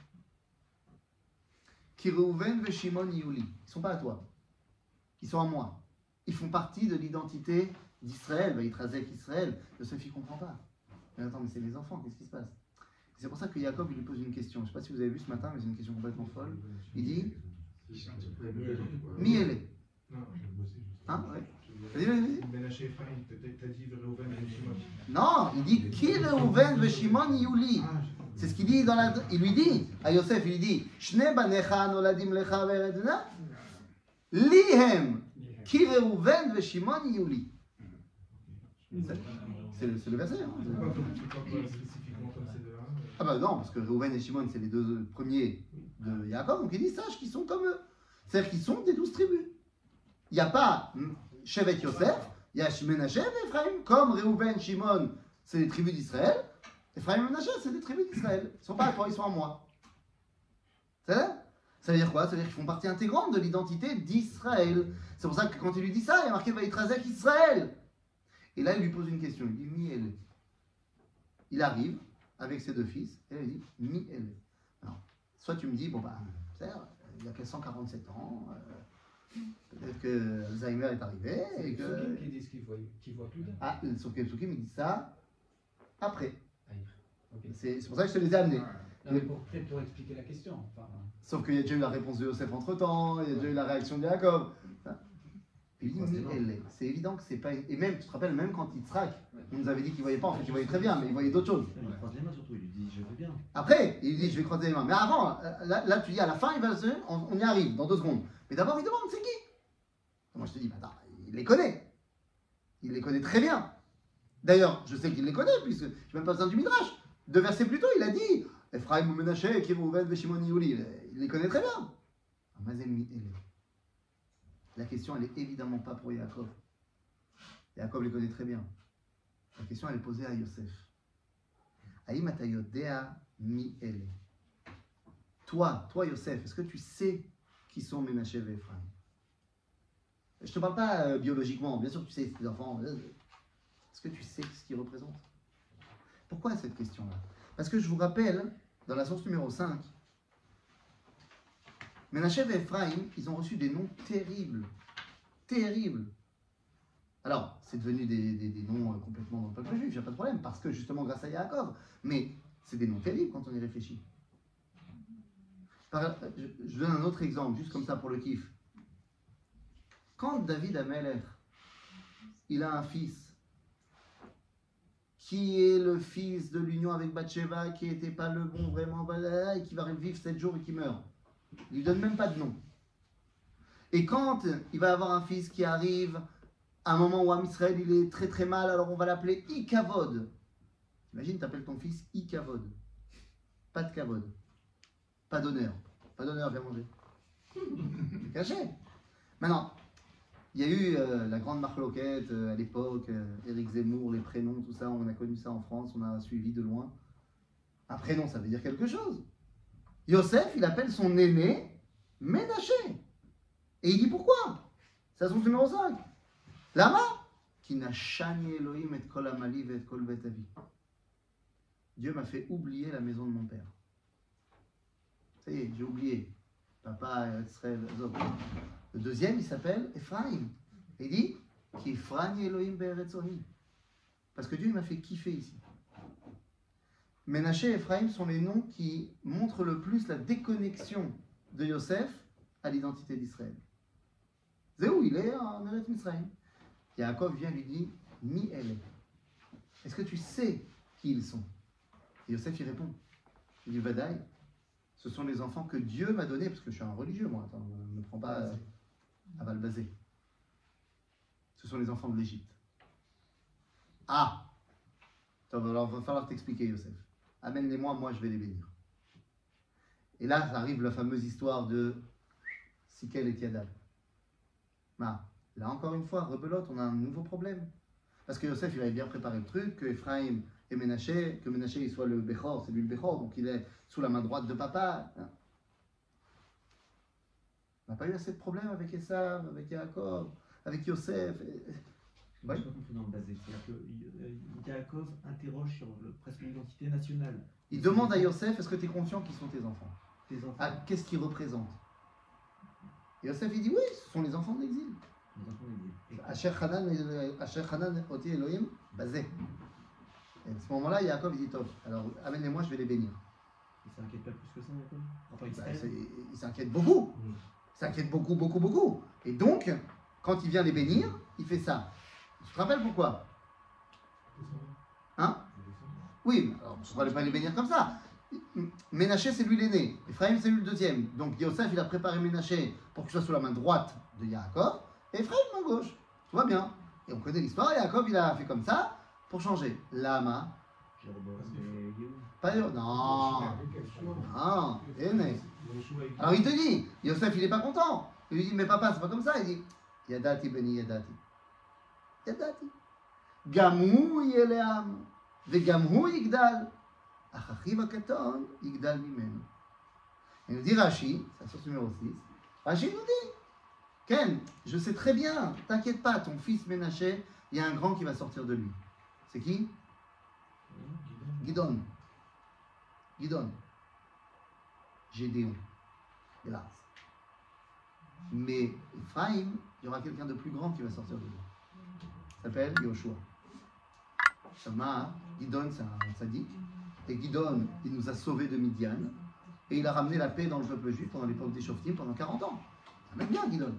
Speaker 2: Ki Reuven et Shimon Yuli. Ils ne sont pas à toi. Ils sont à moi. Ils font partie de l'identité d'Israël. Vayitrazek Israël. Yosef, il ne comprend pas. Mais attends, mais c'est les enfants, qu'est-ce qui se passe? C'est pour ça que Jacob, il lui pose une question. Je ne sais pas si vous avez vu ce matin, mais c'est une question complètement folle. Il dit Miele. Hein? Ouais. Vas-y. Non, il dit Ki Reuven ve Shimon Yuli. C'est ce qu'il dit dans la. Il lui dit à Yosef, il lui dit Shne banecha noladim lecha ve'eredna lihem Ki Reuven ve Shimon Yuli. C'est le verset. Hein. Ah bah non, parce que Reuven et Shimon, c'est les deux premiers de Yaakov, donc il dit sache qu'ils sont comme eux. C'est-à-dire qu'ils sont des 12 tribus. Il n'y a pas Shevet Yosef, il y a Menashe et Ephraim. Comme Reuven, Shimon, c'est les tribus d'Israël, Ephraim et Menashe, c'est des tribus d'Israël. Ils ne sont pas à toi, ils sont à moi. Ça veut dire quoi? Ça veut dire qu'ils font partie intégrante de l'identité d'Israël. C'est pour ça que quand il lui dit ça, il y a marqué Vayitrazek Israël. Et là, il lui pose une question. Il dit Mi-El. Il arrive avec ses deux fils et il dit Mi-El. Alors, soit tu me dis, bon bah, il y a que 147 ans. Peut-être que Alzheimer est arrivé.
Speaker 3: C'est
Speaker 2: et
Speaker 3: les
Speaker 2: que...
Speaker 3: Psukim qui disent qu'il voit plus tard.
Speaker 2: Ah, sauf que les Psukim, ils disent ça après.
Speaker 3: Okay.
Speaker 2: C'est pour ça que je te les ai amenés.
Speaker 3: Non, mais peut-être pour expliquer la question. Enfin,
Speaker 2: Sauf qu'il y a déjà eu la réponse de Yosef entre temps, il y a déjà eu la réaction de Jacob. Il dit Mi-El. C'est évident que c'est pas. Et même, tu te rappelles, même quand Yitzhak, on nous avait dit qu'il voyait pas, en fait, il voyait très bien, mais il voyait d'autres choses.
Speaker 4: Il croise les mains surtout, il lui dit je veux bien.
Speaker 2: Après, il dit je vais croiser les mains. Mais avant, là tu dis à la fin, on y arrive dans 2 secondes. Mais d'abord, il demande c'est qui? Moi je te dis, attends, il les connaît. Il les connaît très bien. D'ailleurs, je sais qu'il les connaît, puisque je n'ai même pas besoin du Midrash. 2 versets plus tôt, il a dit Ephraim ou Menaché, Kirouven, Veshimon, Youli. Il les connaît très bien. La question, elle n'est évidemment pas pour Yaakov. Yaakov les connaît très bien. La question, elle est posée à Yosef. Aïm atayodea mi ele. Toi, Yosef, est-ce que tu sais qui sont Menaché et Ephraim? Je ne te parle pas biologiquement, bien sûr que tu sais, tes enfants. Est-ce que tu sais ce qu'ils représentent? Pourquoi cette question-là? Parce que je vous rappelle, dans la source numéro 5, Menaché et Ephraim, ils ont reçu des noms terribles. Terribles. Alors, c'est devenu des noms complètement dans le peuple juif, il n'y a pas de problème, parce que justement grâce à Yaakov. Mais c'est des noms terribles quand on y réfléchit. Je donne un autre exemple, juste comme ça pour le kiff. Quand David Amelech, il a un fils, qui est le fils de l'union avec Bathsheba, qui n'était pas le bon vraiment, et qui va vivre 7 jours et qui meurt. Il lui donne même pas de nom. Et quand il va avoir un fils qui arrive à un moment où Am Israël il est très très mal, alors on va l'appeler Ikavod. Imagine, tu appelles ton fils Ikavod. Pas de kavod. Pas d'honneur. Pas d'honneur, viens manger. C'est caché. Maintenant, il y a eu la grande marloquette à l'époque, Éric Zemmour, les prénoms, tout ça, on a connu ça en France, on a suivi de loin. Un prénom, ça veut dire quelque chose. Yosef, il appelle son aîné Ménaché. Et il dit pourquoi? C'est la source numéro 5. Lama Ki nashani Elohim et kol amali et kol bet avi. Dieu m'a fait oublier la maison de mon père. Ça y est, j'ai oublié. Papa Israël. Le deuxième, il s'appelle Ephraim. Il dit Ki Ephraim Elohim be'eretzoni. Parce que Dieu il m'a fait kiffer ici. Ménaché et Ephraim sont les noms qui montrent le plus la déconnexion de Yosef à l'identité d'Israël. Zéou, il est en Eretz Mitzrayim. Yaakov vient lui dit Mi ele. Est-ce que tu sais qui ils sont? Et Yosef il répond. Il dit Vadaï, ce sont les enfants que Dieu m'a donnés, parce que je suis un religieux moi, attends, ne me prends pas à Valbazé. Ce sont les enfants de l'Égypte. Ah! Alors il va falloir t'expliquer Yosef. Amène-les-moi, moi je vais les bénir. Et là arrive la fameuse histoire de Sikel et Tiadal. Là encore une fois, rebelote, on a un nouveau problème. Parce que Yosef il avait bien préparé le truc, que Ephraim et Ménaché, que Ménaché il soit le Bechor, c'est lui le Bechor, donc il est sous la main droite de papa. On n'a pas eu assez de problèmes avec Esav, avec Yaakov, avec Yosef.
Speaker 4: Je n'ai pas compris dans le basé. C'est-à-dire que Yaakov interroge sur presque l'identité nationale.
Speaker 2: Il demande à Yosef, est-ce que tu es conscient qu'ils sont tes enfants?
Speaker 4: Tes enfants.
Speaker 2: Ah, qu'est-ce qu'ils représentent? Et Yosef il dit oui, ce sont les enfants de l'exil.
Speaker 4: Les enfants d'exil.
Speaker 2: Asher Hanan oti Elohim, basé. Et à ce moment-là, Yaakov il dit top, alors amène-les-moi, je vais les bénir.
Speaker 4: Il s'inquiète pas plus que ça, Yaakov? Enfin,
Speaker 2: Il s'inquiète beaucoup. Il s'inquiète beaucoup, beaucoup, beaucoup. Et donc, quand il vient les bénir, il fait ça. Tu te rappelles pourquoi? Hein? Oui, alors on ne va pas les bénir comme ça. Ménaché, c'est lui l'aîné. Ephraim, c'est lui le deuxième. Donc Yosef, il a préparé Ménaché pour qu'il soit sous la main droite de Yaakov. Et Ephraim, main gauche. Tout va bien. Et on connaît l'histoire. Yaakov, il a fait comme ça pour changer. Lama. Pas Yosef. Non. Non. Aîné. Alors il te dit, Yosef, il n'est pas content. Il lui dit, mais papa, c'est pas comme ça. Il dit, Yadati beni Yadati. Yadati. Gamou yeleam. Vegamou yigdal. Achachiv hakaton yigdal mimenu. Il nous dit Rashi, c'est la source numéro 6. Rashi nous dit, Ken, je sais très bien, t'inquiète pas, ton fils Ménaché, il y a un grand qui va sortir de lui. C'est qui? Gidon. Gidon. Gédéon. Hélas. Mais Ephraim, il y aura quelqu'un de plus grand qui va sortir de lui. Il s'appelle Yoshua. Shama, Gidon, c'est un sadique. Et Gidon, il nous a sauvés de Midian. Et il a ramené la paix dans le peuple juif pendant l'époque des Shoftim, pendant 40 ans. Ça m'aime bien, Gidon.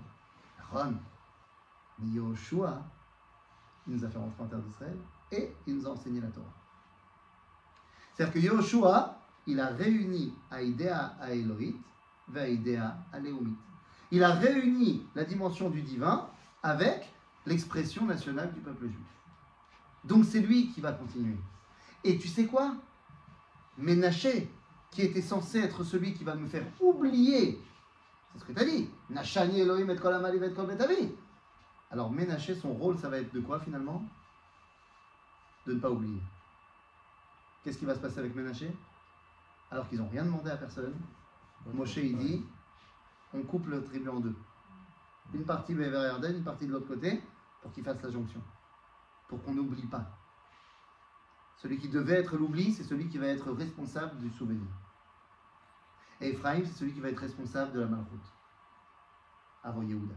Speaker 2: Mais Yoshua, il nous a fait rentrer en terre d'Israël et il nous a enseigné la Torah. C'est-à-dire que Yoshua, il a réuni Aïdéa à Elohit, Vaïdéa à Léomit. Il a réuni la dimension du divin avec l'expression nationale du peuple juif. Donc c'est lui qui va continuer. Et tu sais quoi? Ménaché, qui était censé être celui qui va me faire oublier, c'est ce que tu as dit. Nachani Elohim et kol amali et kol betavi. Alors Ménaché, son rôle, ça va être de quoi finalement? De ne pas oublier. Qu'est-ce qui va se passer avec Ménaché? Alors qu'ils n'ont rien demandé à personne, Moshe il dit, on coupe le tribu en deux. Une partie vers Yarden, une partie de l'autre côté, pour qu'il fasse la jonction. Pour qu'on n'oublie pas. Celui qui devait être l'oubli, c'est celui qui va être responsable du souvenir. Et Ephraim, c'est celui qui va être responsable de la malroute. Avant Yehuda.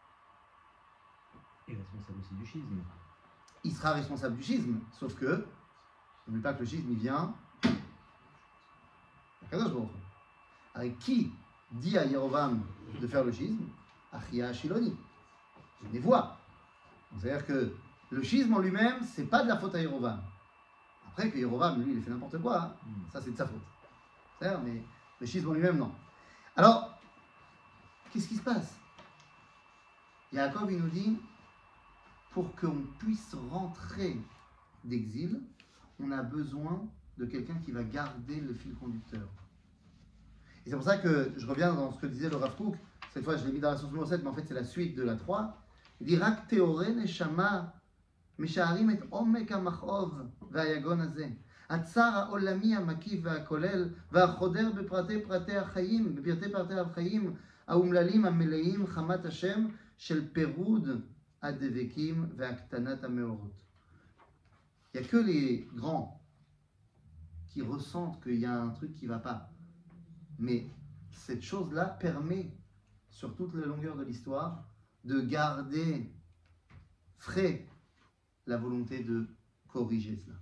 Speaker 4: Et responsable aussi du schisme.
Speaker 2: Il sera responsable du schisme, sauf que, n'oublie pas que le schisme, il vient d'Akadosh Baruch Hu. Avec qui dit à Yerovam de faire le schisme? Achia Shiloni. C'est des voix. C'est-à-dire que le schisme en lui-même, c'est pas de la faute à Yerovam. Après que Yerovam, lui, il a fait n'importe quoi, hein. Ça c'est de sa faute. C'est-à-dire, mais le schisme en lui-même, non. Alors, qu'est-ce qui se passe? Yaakov, il nous dit, pour qu'on puisse rentrer d'exil, on a besoin de quelqu'un qui va garder le fil conducteur. Et c'est pour ça que je reviens dans ce que disait le Rav Kook. Cette fois, je l'ai mis dans la source numéro 7, mais en fait, c'est la suite de la 3. Il dit Rak teore neshama משערים את עומק המכאוב והיגון הזה. הצער העולמי המקיף והכולל והחודר בפרטי פרטי החיים, בפרטי פרטי החיים האומללים המלאים חמת השם של פירוד הדבקים והקטנת המאורות. Il n'y a que les grands qui ressentent qu'il y a un truc qui ne va pas. Mais cette chose-là permet, sur toute la longueur de l'histoire, de garder frais la volonté de corriger cela.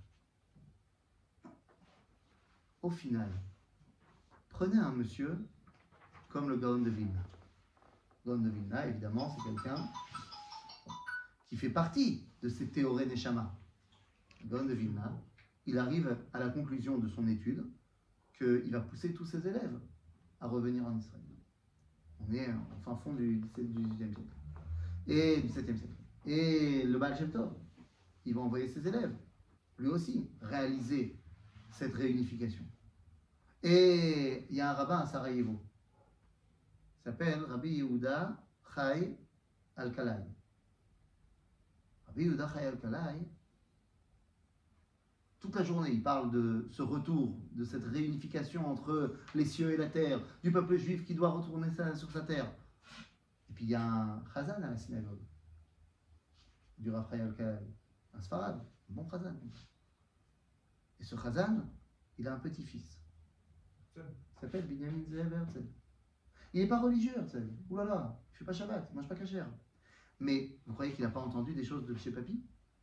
Speaker 2: Au final, prenez un monsieur comme le Gaon de Vilna. Le Gaon de Vilna, évidemment, c'est quelqu'un qui fait partie de ces théorées Neshama. Le Gaon de Vilna, il arrive à la conclusion de son étude qu'il va pousser tous ses élèves à revenir en Israël. On est en fin fond du 18e siècle et du 7e siècle. Et le Baal Shem Tov, il va envoyer ses élèves, lui aussi, réaliser cette réunification. Et il y a un rabbin à Sarajevo, il s'appelle Rabbi Yehuda Chai Alkalai. Rabbi Yehuda Chai Alkalai, toute la journée, il parle de ce retour, de cette réunification entre les cieux et la terre, du peuple juif qui doit retourner sur sa terre. Et puis il y a un chazan à la synagogue, du Rav Chai Alkalai. Un Sfarad, un bon Chazan. Et ce Chazan, il a un petit-fils. Il s'appelle Binyamin Zeev Herzl. Il n'est pas religieux, Herzl. Ouh là là, il ne fait pas Shabbat, il ne mange pas kasher. Mais vous croyez qu'il n'a pas entendu des choses de chez Papy?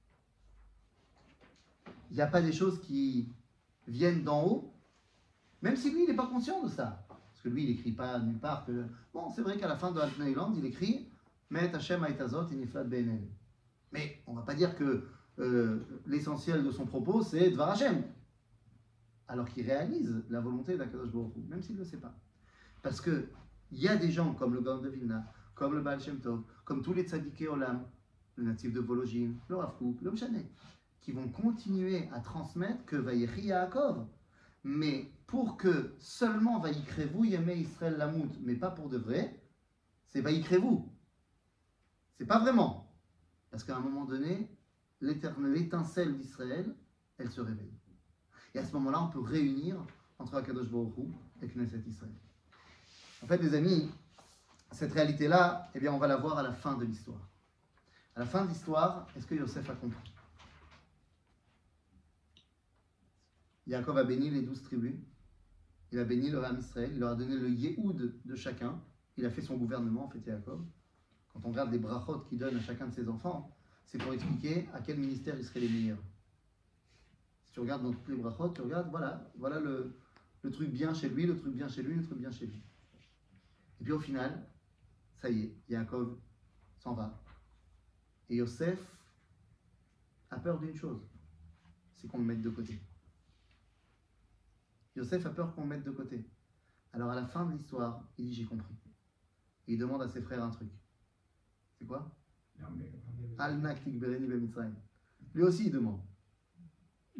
Speaker 2: Il n'y a pas des choses qui viennent d'en haut, même si lui, il n'est pas conscient de ça. Parce que lui, il n'écrit pas nulle part que... Bon, c'est vrai qu'à la fin de Alt-Neuland, il écrit « Met Hashem Haitazot iniflat be'enel ». Mais on ne va pas dire que l'essentiel de son propos, c'est Dvar Hashem. Alors qu'il réalise la volonté d'Akadosh Baruch Hu, même s'il ne le sait pas. Parce qu'il y a des gens comme le Gaon de Vilna, comme le Baal Shem Tov, comme tous les tzadikei olam, le natif de Volojine, le Rav Kook, le Mshane, qui vont continuer à transmettre que Vayechi Yaakov. Mais pour que seulement Vayikrevu Yemei Israël Lamout, mais pas pour de vrai, c'est Vayikrevu. C'est pas vraiment. Parce qu'à un moment donné, l'étincelle d'Israël, elle se réveille. Et à ce moment-là, on peut réunir entre Akadosh Baruch Hu et Knesset Israël. En fait, les amis, cette réalité-là, eh bien, on va la voir à la fin de l'histoire. À la fin de l'histoire, est-ce que Yosef a compris? Yaakov a béni les 12 tribus. Il a béni le Ham Israël. Il leur a donné le Yehoud de chacun. Il a fait son gouvernement, en fait, Yaakov. Quand on regarde les brachot qu'il donne à chacun de ses enfants, c'est pour expliquer à quel ministère ils seraient les meilleurs. Si tu regardes dans toutes les brachot, tu regardes, voilà le truc bien chez lui, le truc bien chez lui, le truc bien chez lui. Et puis au final, ça y est, Yaakov s'en va. Et Yosef a peur d'une chose, c'est qu'on le mette de côté. Yosef a peur qu'on le mette de côté. Alors à la fin de l'histoire, il dit j'ai compris. Et il demande à ses frères un truc. C'est quoi? Al nak tikbereni b'Mitzrayim. Lui aussi il demande.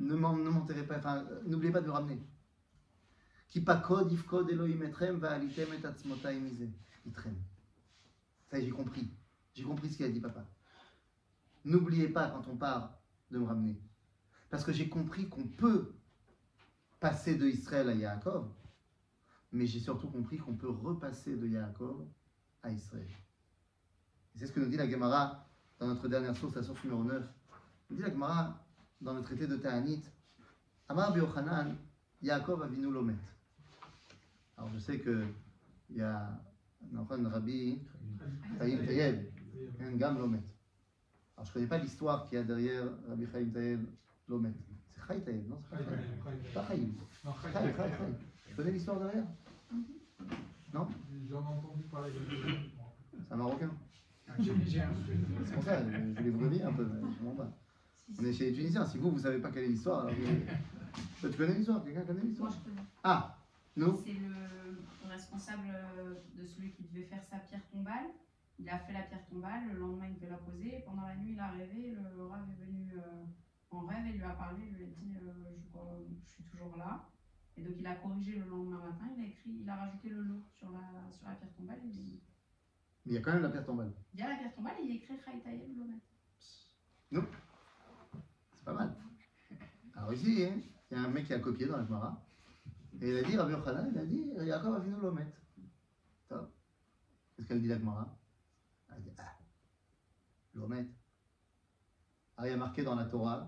Speaker 2: ne m'enterrez pas, enfin, n'oubliez pas de me ramener. Ki pakod ifkod Elohim etrem va alitem et atzmotai mise. Itrem. Ça y est, j'ai compris. J'ai compris ce qu'il a dit papa. N'oubliez pas quand on part de me ramener. Parce que j'ai compris qu'on peut passer de Israël à Yaakov, mais j'ai surtout compris qu'on peut repasser de Yaakov à Israël. Et c'est ce que nous dit la Gemara dans notre dernière source, la source numéro 9. Nous dit la Gemara dans le traité de Ta'anit, Amar Biochanan, Yaakov Avinu Lomet. Alors je sais qu'il y a un Rabbi Chaim Tayeb, un Gam Lomet. Alors je ne connais pas l'histoire qu'il y a derrière Rabbi Chaim Tayeb Lomet. C'est Chaim Tayeb, non? Pas Chaim. Chaim. Tu connais l'histoire derrière? Non?
Speaker 5: J'en ai entendu parler.
Speaker 2: C'est un Marocain.
Speaker 3: Tunisien.
Speaker 2: C'est pour ça, je voulais vous revenir un peu, mais je comprends pas. On est chez les Tunisiens. Si vous ne savez pas quelle est l'histoire, alors tu connais l'histoire? Quelqu'un connaît
Speaker 6: Moi,
Speaker 2: l'histoire?
Speaker 6: je connais.
Speaker 2: Ah, nous?
Speaker 6: C'est le responsable de celui qui devait faire sa pierre tombale. Il a fait la pierre tombale, le lendemain il devait la poser. Et pendant la nuit, il a rêvé. Le Rav est venu en rêve et lui a parlé. Il lui a dit je suis toujours là. Et donc il a corrigé le lendemain matin. Il a rajouté le lot sur la pierre tombale.
Speaker 2: Mais il y a quand même la pierre tombale.
Speaker 6: Il y a la pierre tombale et il écrit Chaïtaïeb Lomet.
Speaker 2: Non? C'est pas mal. Alors ici, hein, il y a un mec qui a copié dans la Gemara. Et il a dit, Rabbi Yochanan, il a dit, Yaakov Avinu Lomet. Top. Qu'est-ce qu'elle dit la Gemara? Elle dit, Lomet. Alors il y a marqué dans la Torah,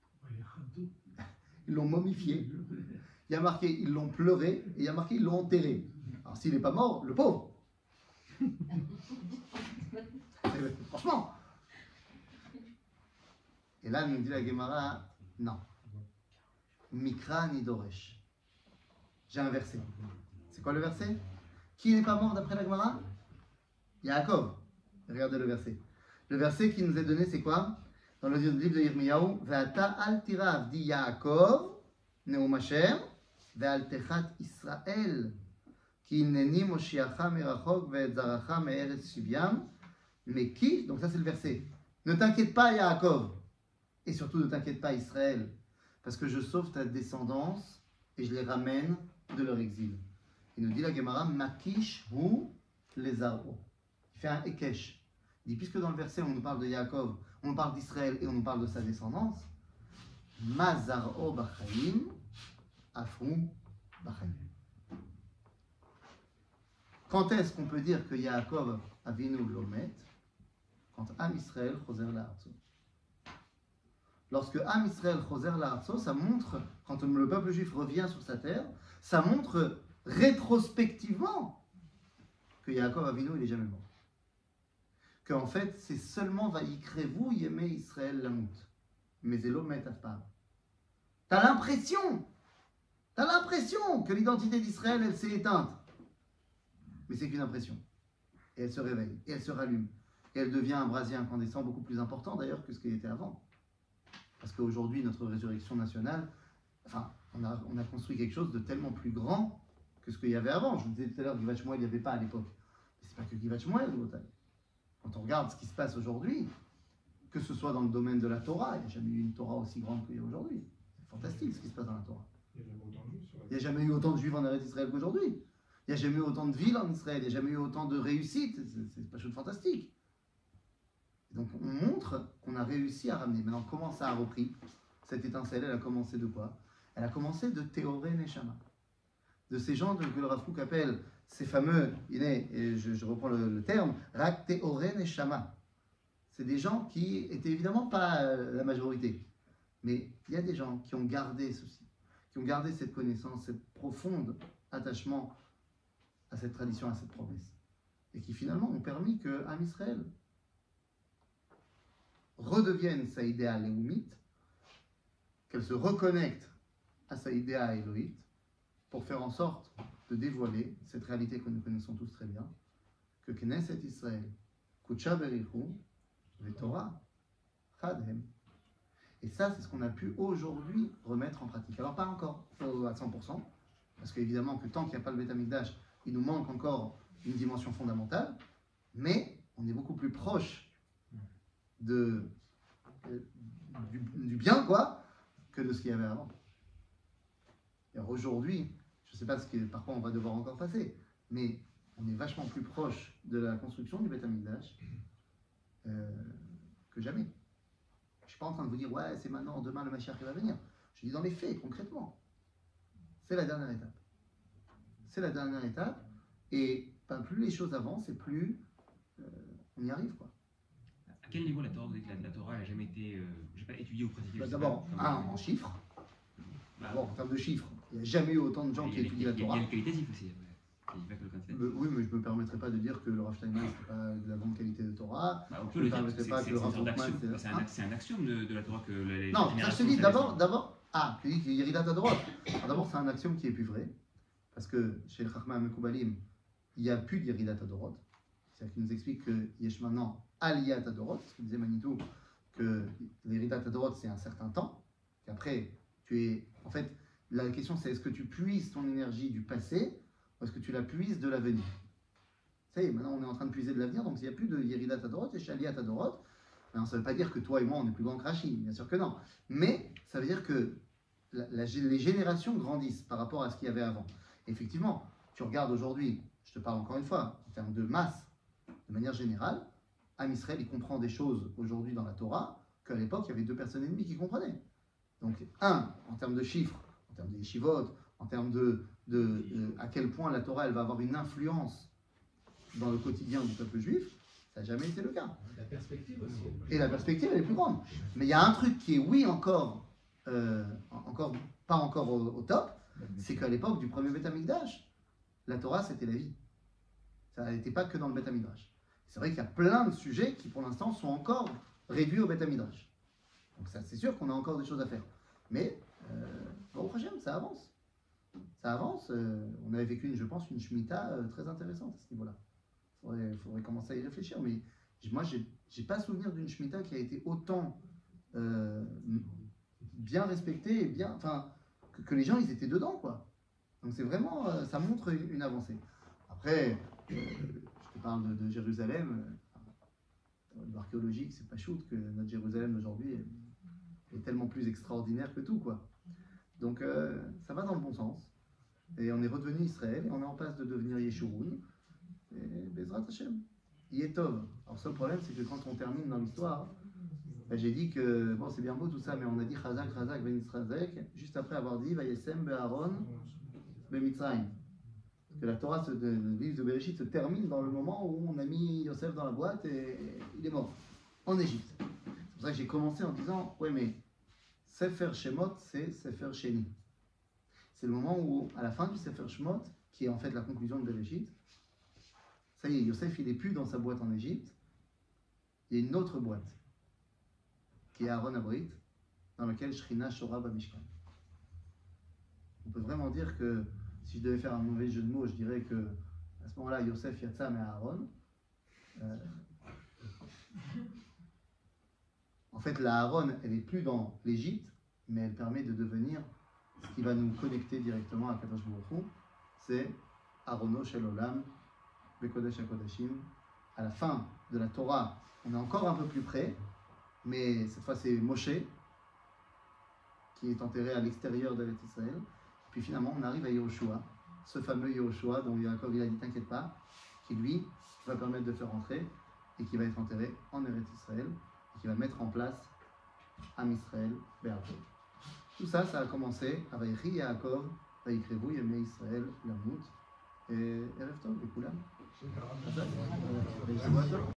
Speaker 2: ils l'ont momifié. Il y a marqué, ils l'ont pleuré. Et il y a marqué, ils l'ont enterré. Alors s'il n'est pas mort, le pauvre. Franchement. Et là, nous dit la Gemara, non. Mikra ni Doresh. J'ai un verset. C'est quoi le verset? Qui n'est pas mort d'après la Gemara? Yaakov. Regardez le verset. Le verset qui nous est donné, c'est quoi? Dans le livre de Yirmiyahu, Ve'ata al tira avdi Yaakov, neum Hashem, ve'al techat Israël, ki inneni moshiacha merachok ve'et zaracha me'eretz shivyam, mais qui? Donc ça c'est le verset. Ne t'inquiète pas Yaakov. Et surtout, ne t'inquiète pas, Israël, parce que je sauve ta descendance et je les ramène de leur exil. Il nous dit la Gemara, Makish hu lezaro. Il fait un Ekesh. Il dit, puisque dans le verset, on nous parle de Yaakov, on nous parle d'Israël et on nous parle de sa descendance, Mazaro Bachaim, Afru Bachaim. Quand est-ce qu'on peut dire que Yaakov Avinu Lomet? Quand Am Israël choser la'artso. Lorsque Am Israël choser la'artso, ça montre, quand le peuple juif revient sur sa terre, ça montre rétrospectivement que Yaakov Avinu, il n'est jamais mort. Qu'en fait, c'est seulement Vayikrevu Yemei Israël Lamut. Mais Elomet Afpar. T'as l'impression que l'identité d'Israël, elle s'est éteinte. Mais c'est qu'une impression. Et elle se réveille, et elle se rallume. Et elle devient un brasier incandescent beaucoup plus important d'ailleurs que ce qu'il était avant. Parce qu'aujourd'hui, notre résurrection nationale, enfin, on a construit quelque chose de tellement plus grand que ce qu'il y avait avant. Je vous disais tout à l'heure, Givat Shmuel, il n'y avait pas à l'époque. Mais c'est pas que Givat Shmuel, quand on regarde ce qui se passe aujourd'hui, que ce soit dans le domaine de la Torah, il n'y a jamais eu une Torah aussi grande qu'il y a aujourd'hui. C'est fantastique ce qui se passe dans la Torah. Il n'y a jamais eu autant de juifs en Eretz Israël qu'aujourd'hui. Il n'y a jamais eu autant de villes en Israël. Il n'y a jamais eu autant de réussite. C'est pas chose fantastique. Donc on montre qu'on a réussi à ramener. Maintenant, comment ça a repris? Cette étincelle, elle a commencé de quoi? Elle a commencé de Théoré Neshama. De ces gens que le Rav Kook appelle, ces fameux, et je reprends le terme, Rak Théoré Neshama. C'est des gens qui étaient évidemment pas la majorité. Mais il y a des gens qui ont gardé ceci, qui ont gardé cette connaissance, cette profonde attachement à cette tradition, à cette promesse. Et qui finalement ont permis que Am Israël redevienne sa idéa léoumite, qu'elle se reconnecte à sa idéa éloïte, pour faire en sorte de dévoiler cette réalité que nous connaissons tous très bien, que Knesset Israël, Kucha Berichu, Torah, Chadhem. Et ça, c'est ce qu'on a pu aujourd'hui remettre en pratique. Alors pas encore à 100%, parce qu'évidemment que tant qu'il n'y a pas le Beth Amikdash, il nous manque encore une dimension fondamentale, mais on est beaucoup plus proche du bien, quoi, que de ce qu'il y avait avant. Et alors aujourd'hui, je ne sais pas par quoi on va devoir encore passer, mais on est vachement plus proche de la construction du Beth Amikdash que jamais. Je ne suis pas en train de vous dire, ouais, c'est maintenant, demain le Mashiach va venir. Je dis dans les faits, concrètement. C'est la dernière étape. C'est la dernière étape, et plus les choses avancent, et plus on y arrive, quoi.
Speaker 7: À quel niveau la Torah n'a jamais été étudiée ou pratiquée?
Speaker 2: D'abord, en chiffres. D'abord, en termes de chiffres, il n'y a jamais eu autant de gens qui étudient la Torah.
Speaker 7: Il y a le qualitatif aussi.
Speaker 2: Oui, mais je ne me permettrai pas de dire que le Rav Steinman, ce n'est pas de la bonne qualité de Torah.
Speaker 7: On peut le dire, c'est un axiome de la Torah que les
Speaker 2: non, ça je te dis, d'abord, tu dis qu'il y a Yeridat Hadorot. D'abord, c'est un axiome qui est plus vrai, parce que chez le Chachma Mekoubalim, il n'y a plus de Yeridat Hadorot. C'est-à-dire qu'il nous explique qu'il y a maintenant Aliyat Hadorot, ce qu'il disait Manitou, que Yeridat Hadorot, c'est un certain temps, qu'après, en fait, la question c'est est-ce que tu puises ton énergie du passé, ou est-ce que tu la puises de l'avenir? Ça y est, maintenant on est en train de puiser de l'avenir, donc s'il n'y a plus de Yeridat Hadorot, il y a Aliyat Hadorot. Alors, ça ne veut pas dire que toi et moi on est plus grands que Rashi, bien sûr que non. Mais ça veut dire que les générations grandissent par rapport à ce qu'il y avait avant. Et effectivement, tu regardes aujourd'hui, je te parle encore une fois, en termes de masse, de manière générale, Am Israël il comprend des choses aujourd'hui dans la Torah qu'à l'époque il y avait 2 personnes et demie qui comprenaient. Donc, en termes de chiffres, en termes de yeshivot, en termes de à quel point la Torah elle va avoir une influence dans le quotidien du peuple juif, ça n'a jamais été le cas.
Speaker 3: La perspective aussi.
Speaker 2: Et la perspective elle est plus grande. Mais il y a un truc qui est pas encore au top, c'est qu'à l'époque du premier Beth Amikdash, la Torah c'était la vie. Ça n'était pas que dans le Beth Amikdash. C'est vrai qu'il y a plein de sujets qui pour l'instant sont encore réduits au Beth Amikdash. Donc ça, c'est sûr qu'on a encore des choses à faire. Mais au prochain, ça avance. Ça avance. On avait vécu, je pense, une Shemitah très intéressante à ce niveau-là. Il faudrait commencer à y réfléchir. Mais moi, j'ai pas souvenir d'une Shemitah qui a été autant bien respectée et bien, que les gens ils étaient dedans, quoi. Donc c'est vraiment, ça montre une avancée. Après, je te parle de Jérusalem. L'archéologique, c'est pas shoot que notre Jérusalem d'aujourd'hui est tellement plus extraordinaire que tout, quoi. Donc ça va dans le bon sens. Et on est redevenu Israël et on est en passe de devenir Yeshurun. Et Bezrat Hashem, Yetov. Alors seul problème, c'est que quand on termine dans l'histoire, j'ai dit que bon, c'est bien beau tout ça, mais on a dit Chazak, Chazak, Ben Israzek, juste après avoir dit Vayesem Be'aron Be'Mitzrayim. Que la Torah, le livre de Bereshit se termine dans le moment où on a mis Yosef dans la boîte et il est mort, en Égypte. C'est pour ça que j'ai commencé en disant, ouais mais Sefer Shemot, c'est Sefer Sheni. C'est le moment où, à la fin du Sefer Shemot, qui est en fait la conclusion de Bereshit, ça y est, Yosef il n'est plus dans sa boîte en Égypte, il y a une autre boîte, qui est Aaron Abrit, dans laquelle Shrina Shora Bamishkan. On peut vraiment dire que si je devais faire un mauvais jeu de mots, je dirais que à ce moment-là, Yosef Yatsam et Aaron. En fait, la Aaron, elle n'est plus dans l'Égypte, mais elle permet de devenir ce qui va nous connecter directement à Kadosh Baruch Hu. C'est Aarono Shel Olam, Bekodesh HaKodashim. À la fin de la Torah, on est encore un peu plus près, mais cette fois c'est Moshe qui est enterré à l'extérieur de Israël. Puis finalement, on arrive à Yehoshua, ce fameux Yehoshua dont Yaakov il a dit t'inquiète pas, qui lui va permettre de faire rentrer et qui va être enterré en Eretz Israël et qui va mettre en place Am Israël Be'arto. Tout ça, ça a commencé à Vayechi Yaakov, Vayikrevu Yemei Israël Lamut et Erev Tov, et Kulam.